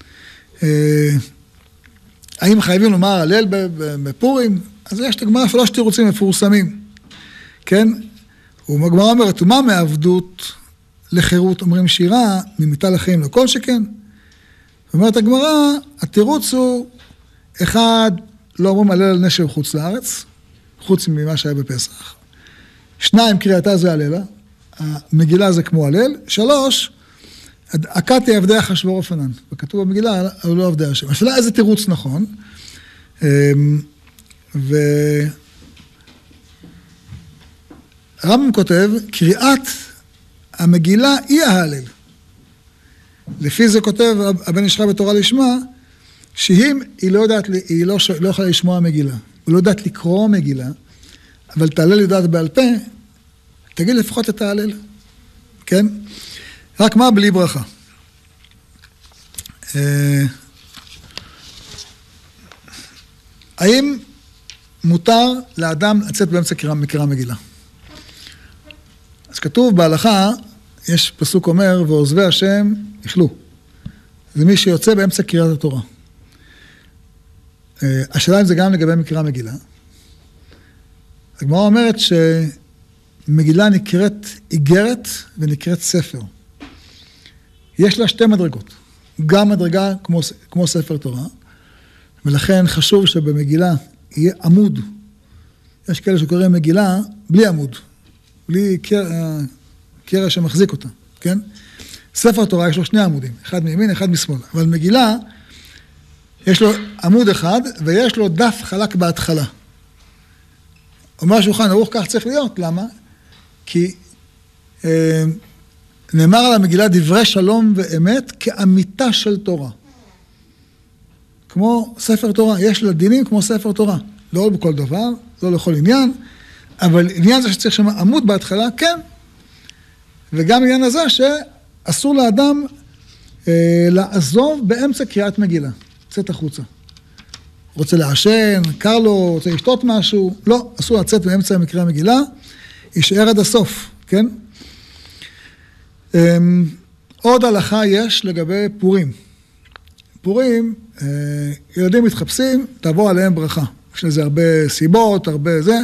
האם חייבים לומר הלל בפורים? אז יש את הגמרא 3 תירוצים מפורסמים. כן? והגמרא אומרת, ומה מעבדות לחירות אומרים שירה, ממיתה לחיים לא כל שכן? אומרת הגמרא, התירוץ הוא, אחד, לא אומרים הלל על נשב חוץ לארץ, חוץ ממה שהיה בפסח. 2, קריאתה זה הללה, המגילה זה כמו הלל. 3, עקדתי עבדי אחשוורוש ופנן, וכתוב במגילה, אבל לא עבדי השם. השאלה איזה תירוץ נכון, רמב"ם כותב, קריאת המגילה היא ההלל. לפי זה כותב הבן איש חי בתורה לשמה, שהיא לא יודעת, היא לא יכולה לשמוע מגילה, היא לא יודעת לקרוא מגילה, אבל תהלל יודעת בעל פה, תגיד לפחות את ההלל, כן? רק מה בלי ברכה. האם מותר לאדם לצאת באמצע מקרא מגילה? אז כתוב בהלכה, יש פסוק אומר, ועוזבי השם יחלו. זה מי שיוצא באמצע קריאת התורה. השאלה אם זה גם לגבי מקרא מגילה. הגמרא אומרת שמגילה נקראת איגרת ונקראת ספר. יש לה שתי מדרגות. גם מדרגה כמו ספר תורה, ולכן חשוב שבמגילה יהיה עמוד. יש כאלה שקוראים מגילה בלי עמוד, בלי קרע שמחזיק אותה, כן? ספר תורה יש לו שני עמודים, אחד מימין, אחד משמאל, אבל מגילה יש לו עמוד אחד ויש לו דף חלק בהתחלה. אומר שולחן ערוך כך צריך להיות, למה? כי נאמר על המגילה דברי שלום ואמת כאמיתה של תורה. כמו ספר תורה, יש לה דינים כמו ספר תורה. לא בכל דבר, לא לכל עניין, אבל עניין זה שצריך שם עמוד בהתחלה, כן. וגם עניין הזה שאסור לאדם לעזוב באמצע קריאת מגילה. לצאת החוצה. רוצה לעשן, קר לו, רוצה לשתות משהו, לא, אסור לצאת באמצע מקרא מגילה, יישאר עד הסוף, כן? עוד הלכה יש לגבי פורים. פורים, ילדים מתחפשים, תבוא עליהם ברכה. יש לזה הרבה סיבות, הרבה זה.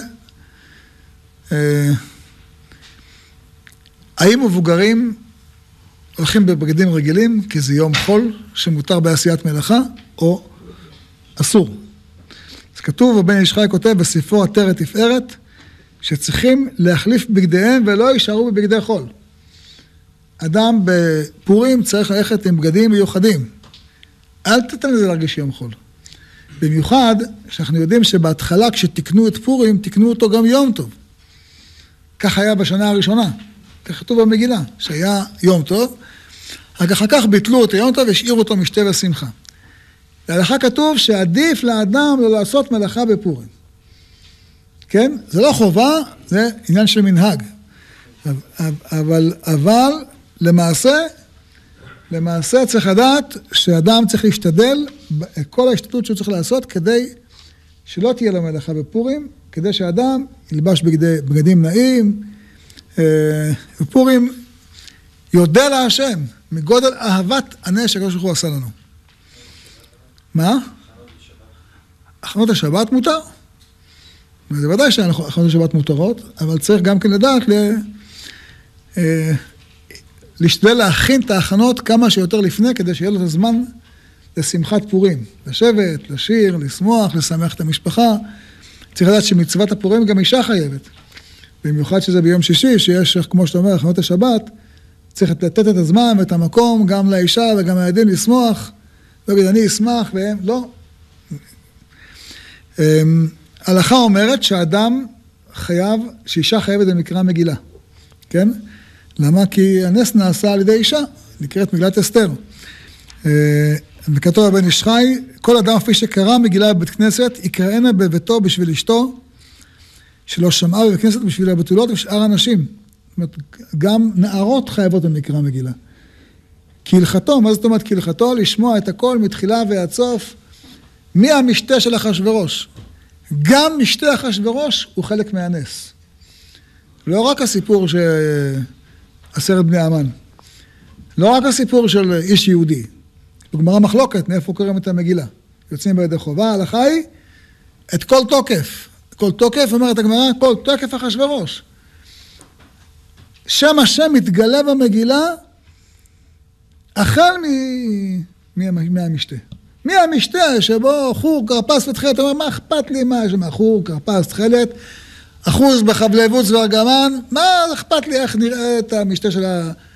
האם מבוגרים הולכים בבגדים רגילים, כי זה יום חול, שמותר בעשיית מלאכה, או אסור? אז כתוב, הבן איש חי כותב בספרו עטרת תפארת, שצריכים להחליף בגדיהם ולא יישארו בבגדי חול. אדם בפורים צריך ללכת עם בגדים מיוחדים. אל תתן לזה להרגיש יום חול. במיוחד שאנחנו יודעים שבהתחלה כשתקנו את פורים, תקנו אותו גם יום טוב. כך היה בשנה הראשונה. כך כתוב במגילה, שהיה יום טוב. אחר כך ביטלו את היום טוב והשאירו אותו משתה ושמחה. להלכה כתוב שעדיף לאדם לא לעשות מלאכה בפורים. כן? זה לא חובה, זה עניין של מנהג. אבל למעשה צריך לדעת שאדם צריך להשתדל, כל ההשתדלות שהוא צריך לעשות כדי שלא תהיה לו מלאכה בפורים, כדי שאדם ילבש בגדים נעים, בפורים יודע להשם מגודל אהבת הנס שהקדוש ברוך הוא עשה לנו. מה? הכנות השבת מותר? זה ודאי שהכנות השבת מותרות, אבל צריך גם כן לדעת להשתדל להכין את ההכנות כמה שיותר לפני, כדי שיהיה לו את הזמן לשמחת פורים. לשבת, לשיר, לשמוח, לשמח את המשפחה. צריך לדעת שמצוות הפורים גם אישה חייבת. במיוחד שזה ביום שישי, שיש, כמו שאתה אומר, הכנות השבת, צריך לתת את הזמן ואת המקום גם לאישה וגם לילדים לשמוח. לאגיד, אני אשמח והם, לא. הלכה אומרת שאדם חייב, שאישה חייבת במקרא מגילה. כן? למה? כי הנס נעשה על ידי אישה, נקראת מגילת אסתר. וכתוב הבן איש חי, כל אדם אפילו שקרא מגילה בבית כנסת, יקראנה בביתו בשביל אשתו, שלא שמעה בבית כנסת בשביל הבתולות ושאר הנשים. זאת אומרת, גם נערות חייבות במקרא מגילה. כהלכתו, מה זאת אומרת כהלכתו? לשמוע את הכל מתחילה ועד סוף, מהמשתה של אחשוורוש. גם משתה אחשוורוש הוא חלק מהנס. לא רק הסיפור שעשרת בני המן. לא רק הסיפור של איש יהודי. בגמרא מחלוקת, מאיפה קוראים את המגילה. יוצאים בידי חובה, ההלכה היא את כל תוקף. כל תוקף, אומרת הגמרא, כל תוקף אחשוורוש. שם השם מתגלה במגילה, החל מהמשתה. מהמשתה שבו חור, כרפס ותחילת, אומר, מה אכפת לי מה יש שם? חור, כרפס, תחילת, אחוז בחבלי בוץ וארגמן, מה אכפת לי איך נראה את המשתה של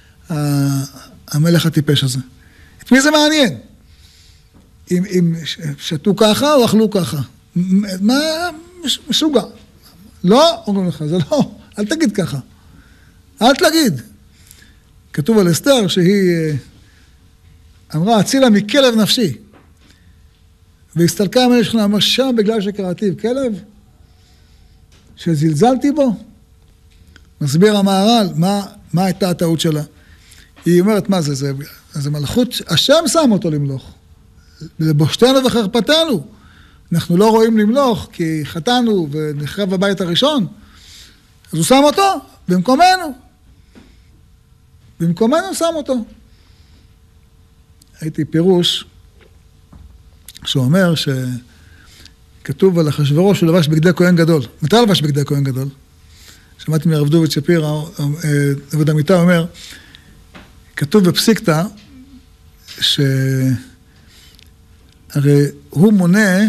המלך הטיפש הזה? את מי זה מעניין? אם שתו ככה או אכלו ככה? מה משוגע? לא, אומרים לך, זה לא, אל תגיד ככה. אל תגיד. כתוב על אסתר שהיא אמרה, הצילה מכלב נפשי. והסתלקה המלך שלה, אמרה, שם בגלל שקראתיו כלב, שזלזלתי בו. מסביר המהר"ל, מה הייתה הטעות שלה? היא אומרת, מה זה? זה מלכות, השם שם אותו למלוך. לבושתנו וחרפתנו. אנחנו לא רואים למלוך, כי חטאנו ונחרב הבית הראשון. אז הוא שם אותו, במקומנו. במקומנו שם אותו. הייתי פירוש, שאומר שכתוב על אחשוורוש שהוא לבש בגדי כהן גדול. מתי לבש בגדי כהן גדול? שמעתי מהרב דוד שפירא, דוד אמיתי אומר, כתוב בפסיקתא, שהרי הוא מונה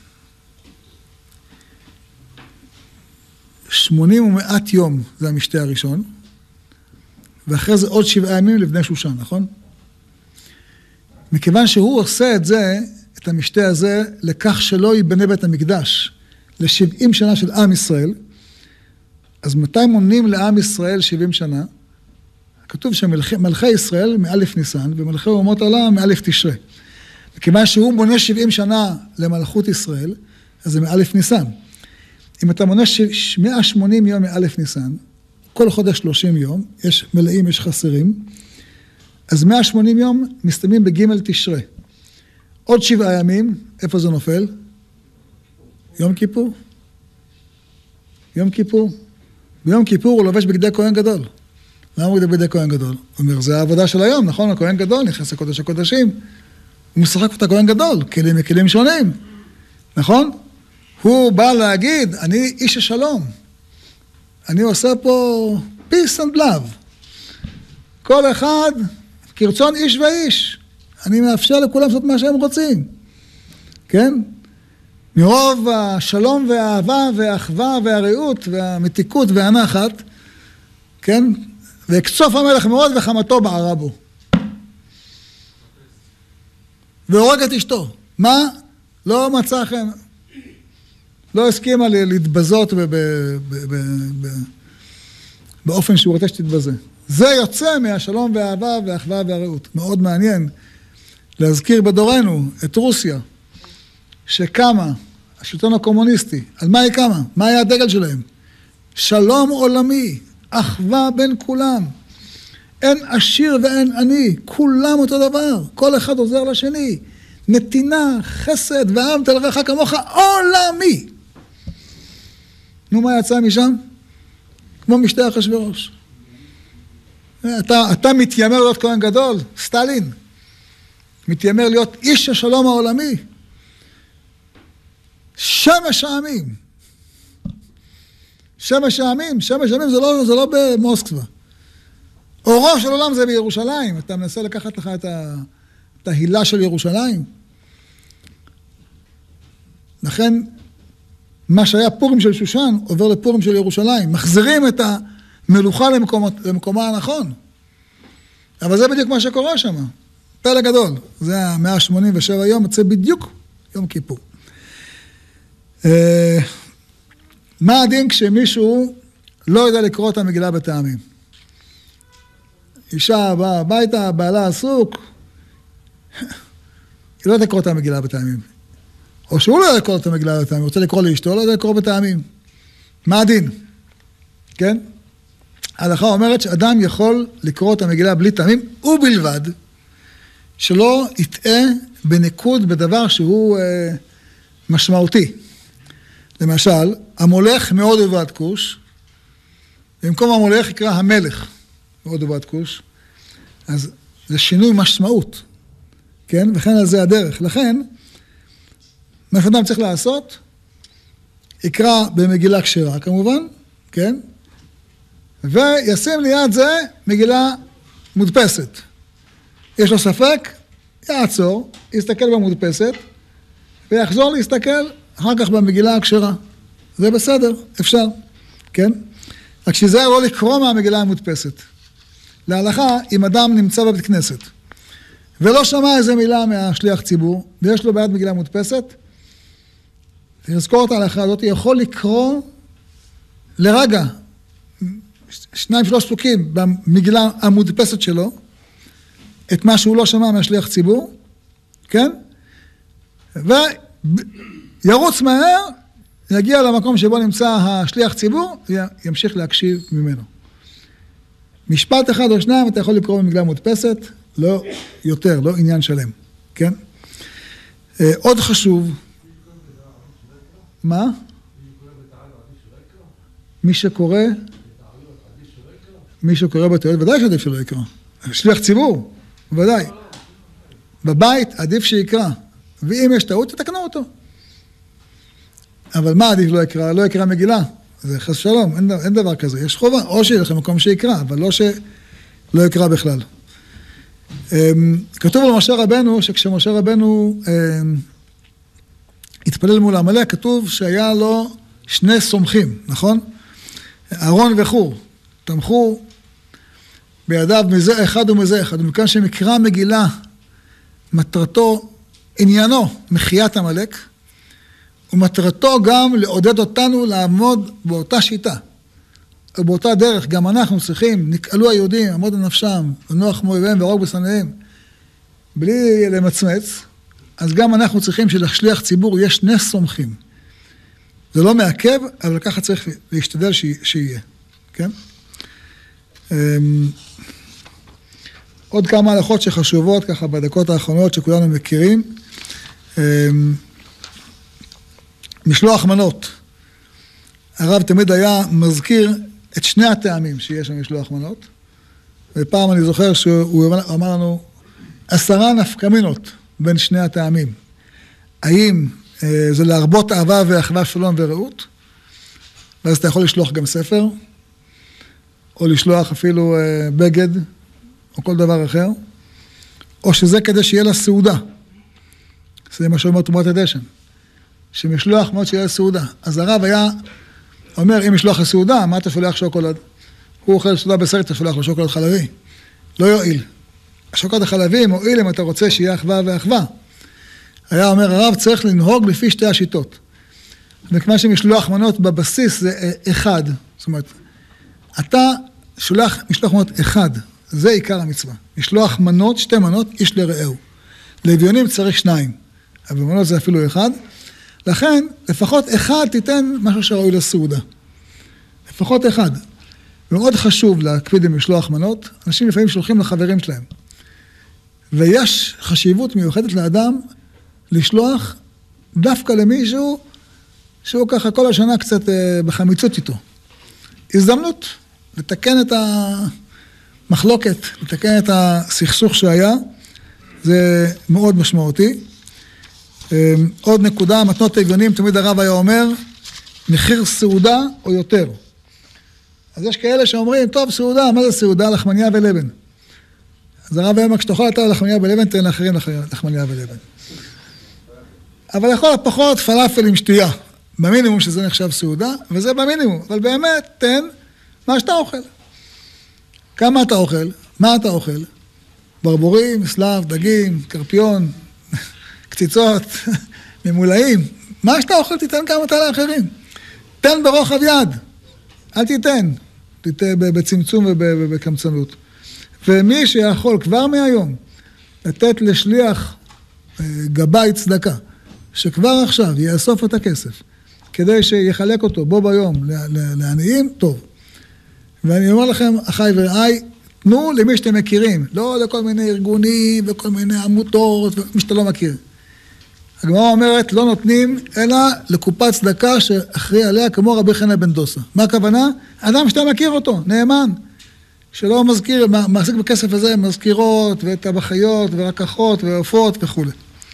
80 ומעט יום, זה המשתה הראשון, ואחרי זה עוד 7 ימים לבני שושן, נכון? מכיוון שהוא עושה את זה, את המשתה הזה, לכך שלא ייבנה בית המקדש, ל-70 שנה של עם ישראל, אז מתי מונים לעם ישראל 70 שנה? כתוב שמלכי ישראל מאלף ניסן, ומלכי אומות העולם מאלף תשרי. מכיוון שהוא מונה 70 שנה למלכות ישראל, אז זה מאלף ניסן. אם אתה מונה 180 יום מאלף ניסן, כל חודש 30 יום, יש מלאים, יש חסרים, אז 180 יום מסתיימים בג' תשרי. עוד 7 ימים, איפה זה נופל? יום כיפור. יום כיפור. ביום כיפור הוא לובש בגדי כהן גדול. למה הוא בגדי כהן גדול? הוא אומר, זה העבודה של היום, נכון? הכהן גדול נכנס לקודש הקודשים. הוא משחק את הכהן גדול, כלים מכלים שונים. נכון? הוא בא להגיד, אני איש השלום. אני עושה פה peace and love. כל אחד כרצון איש ואיש. אני מאפשר לכולם לעשות מה שהם רוצים. כן? מרוב השלום והאהבה והאחווה והרעות והמתיקות והנחת, כן? ויקצוף המלך מאוד וחמתו בערה בו. והורג את אשתו. מה? לא מצא חן. לא הסכימה להתבזות באופן שהוא רוצה שתתבזה. זה יוצא מהשלום והאהבה והאחווה והרעות. מאוד מעניין להזכיר בדורנו את רוסיה, שקמה, השלטון הקומוניסטי, על מה היא קמה? מה היה הדגל שלהם? שלום עולמי, אחווה בין כולם. אין עשיר ואין עני, כולם אותו דבר, כל אחד עוזר לשני. נתינה, חסד ואהבת לרעך כמוך, עולמי. נו, מה יצא משם? כמו משתה אחשוורוש. אתה מתיימר להיות כהן גדול, סטלין. מתיימר להיות איש השלום העולמי. שמש העמים. שמש העמים זה לא במוסקבה. אורו של עולם זה בירושלים. אתה מנסה לקחת לך את ההילה של ירושלים. לכן, מה שהיה פורים של שושן עובר לפורים של ירושלים. מחזירים את המלוכה למקומה הנכון. אבל זה בדיוק מה שקורה שם. פלא גדול. זה 187 יום, יוצא בדיוק יום כיפור. מה הדין כשמישהו לא יודע לקרוא את המגילה בטעמים? אישה באה הביתה, בעלה עסוק, היא לא יודעת לקרוא את המגילה בטעמים. או שהוא לא יודע לקרוא את המגילה בטעמים, הוא רוצה לקרוא לאשתו, לא יודע לקרוא בטעמים. מה הדין? כן? ההלכה אומרת שאדם יכול לקרוא את המגילה בלי טעמים, ובלבד שלא יטעה בניקוד בדבר שהוא משמעותי. למשל, המולך מאוד ובעד כוש, במקום המולך יקרא המלך מאוד ובעד כוש, אז זה שינוי משמעות, כן? וכן על זה הדרך. לכן, מה שאדם צריך לעשות, יקרא במגילה כשרה כמובן, כן? וישים ליד זה מגילה מודפסת. יש לו ספק, יעצור, יסתכל במודפסת, ויחזור להסתכל אחר כך במגילה הכשרה. זה בסדר, אפשר, כן? רק שזה לא לקרוא מהמגילה המודפסת. להלכה, אם אדם נמצא בבית כנסת, ולא שמע איזה מילה מהשליח ציבור, ויש לו ביד מגילה מודפסת, ולזכור את ההלכה הזאת, יכול לקרוא לרגע, 2-3 פסוקים במגילה המודפסת שלו, את מה שהוא לא שמע מהשליח ציבור, כן? וירוץ מהר, יגיע למקום שבו נמצא השליח ציבור, וימשיך להקשיב ממנו. משפט אחד או שניים, אתה יכול לקרוא במגלה מודפסת, לא יותר, לא עניין שלם, כן? עוד חשוב, מה? מי שקורא בתיאוריות, ודאי שעדיף שלא יקרא. שליח ציבור, ודאי. בבית עדיף שיקרא, ואם יש טעות, תתקנו אותו. אבל מה עדיף לא יקרא? לא יקרא מגילה. זה חס שלום, אין דבר כזה. יש חובה, או שיהיה לכם מקום שיקרא, אבל לא שלא יקרא בכלל. כתוב על משה רבנו, שכשמשה רבנו התפלל מול עמלק, כתוב שהיה לו שני סומכים, נכון? אהרון וחור, תמכו בידיו מזה אחד ומזה אחד, ומכאן שמקרא מגילה, מטרתו, עניינו, מחיית עמלק, ומטרתו גם לעודד אותנו לעמוד באותה שיטה, או באותה דרך. גם אנחנו צריכים, נקעלו היהודים, לעמוד על נפשם, לנוח כמו אויביהם והרוג בשונאיהם, בלי למצמץ, אז גם אנחנו צריכים שלשליח ציבור יש שני סומכים. זה לא מעכב, אבל ככה צריך להשתדל שיהיה, כן? עוד כמה הלכות שחשובות ככה בדקות האחרונות שכולנו מכירים. משלוח מנות. הרב תמיד היה מזכיר את שני הטעמים שיש במשלוח מנות. ופעם אני זוכר שהוא אמר לנו 10 נפקמינות בין שני הטעמים. האם זה להרבות אהבה ואחווה, שלום ורעות, ואז אתה יכול לשלוח גם ספר, או לשלוח אפילו בגד, או כל דבר אחר, או שזה כדי שיהיה לה סעודה. זה מה שאומר תרומת הדשן. שמשלוח מאוד שיהיה לה סעודה. אז הרב היה אומר, אם משלוח לסעודה, מה אתה שולח שוקולד? הוא אוכל סעודה בסרט, אתה שולח לו שוקולד חלבי. לא יועיל. השוקולד החלבי מועיל אם אתה רוצה שיהיה אחווה ואחווה. היה אומר, הרב צריך לנהוג לפי שתי השיטות. וכמה שמשלוח מנות בבסיס זה אחד. זאת אומרת, אתה שולח משלוח מנות אחד. זה עיקר המצווה. משלוח מנות, 2 מנות, איש לרעהו. לאביונים צריך 2. אבל במנות זה אפילו 1. לכן, לפחות 1 תיתן משהו שראוי לסעודה. לפחות 1. ומאוד חשוב להקפיד במשלוח מנות. אנשים לפעמים שולחים לחברים שלהם. ויש חשיבות מיוחדת לאדם לשלוח דווקא למישהו שהוא ככה כל השנה קצת בחמיצות איתו. הזדמנות לתקן את המחלוקת, לתקן את הסכסוך שהיה, זה מאוד משמעותי. עוד נקודה, מתנות האביונים, תמיד הרב היה אומר, מחיר סעודה או יותר. אז יש כאלה שאומרים, טוב, סעודה, מה זה סעודה? לחמניה ולבן. אז הרב היה אומר, כשאתה יכול לתת לחמניה ולבן, תן לאחרים לחמניה ולבן. אבל יכול פחות פלאפל עם שתייה, במינימום שזה נחשב סעודה, וזה במינימום, אבל באמת תן מה שאתה אוכל. כמה אתה אוכל? מה אתה אוכל? ברבורים, סלב, דגים, קרפיון, קציצות, ממולאים. מה שאתה אוכל תיתן כמה אתה לאחרים. תן ברוחב יד, אל תיתן. תיתן בצמצום ובקמצנות. ומי שיכול כבר מהיום לתת לשליח גבאי צדקה, שכבר עכשיו יאסוף את הכסף, כדי שיחלק אותו בו ביום לעניים, טוב. ואני אומר לכם, אחי ורעי, תנו למי שאתם מכירים, לא לכל מיני ארגונים וכל מיני עמותות, מי שאתה לא מכיר. הגמרא אומרת, לא נותנים, אלא לקופת צדקה שאחראי עליה כמו רבי חנינא בן דוסה. מה הכוונה? אדם שאתה מכיר אותו, נאמן, שלא מזכיר, מחזיק בכסף הזה, מזכירות וטבחיות ורקחות ועופות וכו'.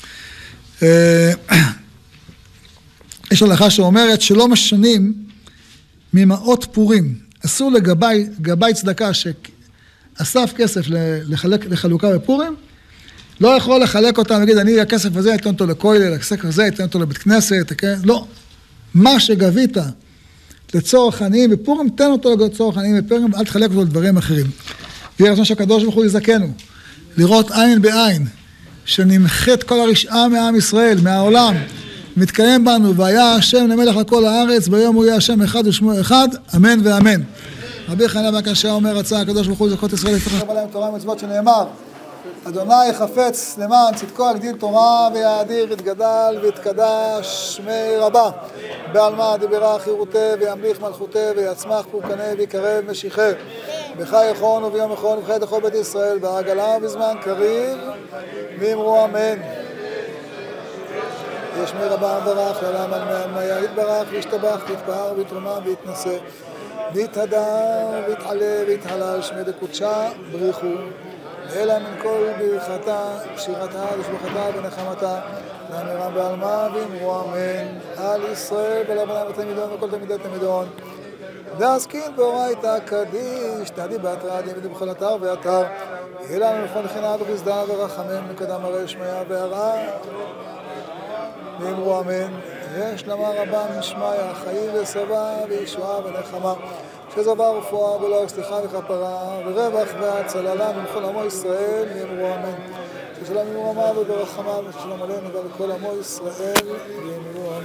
יש הלכה שאומרת שלא משנים ממעות פורים. אסור לגבאי צדקה שאסף כסף לחלוקה בפורים, לא יכול לחלק אותם, נגיד, אני הכסף הזה אתן אותו לכולל, הכסף הזה אתן אותו לבית כנסת, לא. מה שגבית לצורך עניים בפורים, תן אותו לצורך עניים בפורים, אל תחלק אותו לדברים אחרים. יהיה רצון שהקדוש ברוך הוא יזכנו, לראות עין בעין, שנמחת כל הרשעה מעם ישראל, מהעולם, מתקיים בנו, והיה השם למלך לכל הארץ, ביום הוא יהיה השם אחד ושמו אחד, אמן ואמן. רבי חנינא בן עקשיא אומר, רצה הקדוש ברוך הוא לזכות ישראל לפתח עליהם תורה ומצוות שנאמר, אדוני חפץ למען צדקו יגדיל תורה ויאדיר יתגדל ויתקדש שמי רבה בעלמא דברה חירותי וימליך מלכותי ויצמח פורקני ויקרב משיחי בחי יכון וביום יכון ובחיי לכל בית ישראל בעגלה ובזמן קריב ואמרו אמן. יש מי רבה ברך לעולם על מעלמיה יתברך וישתבח ויתפאר ויתרומם ויתנשא ויתהדר ויתעלה ויתהלל שמי דקודשה בריחו אלא מן כל ברכתה, שירתה ושבחתה ונחמתה לאמירה בעלמא ואמרו אמן על ישראל ולבנם ותלמידון וכל תלמידי תלמידון ועסקין באורייתא קדיש תעדי בהתראה דמידי בכל אתר ואתר אלא מלכון חנה וחסדה ורחמים מקדם הרי שמיה והרע ואמרו אמן. יש למה רבה משמיה חיים ושבע וישועה ונחמה שזבה רפואה ולא סליחה וכפרה ורווח והצלה לנו לכל עמו ישראל ואמרו אמן. ששלום אמרו אמן וברחמה ושלום עלינו ולכל עמו ישראל ואמרו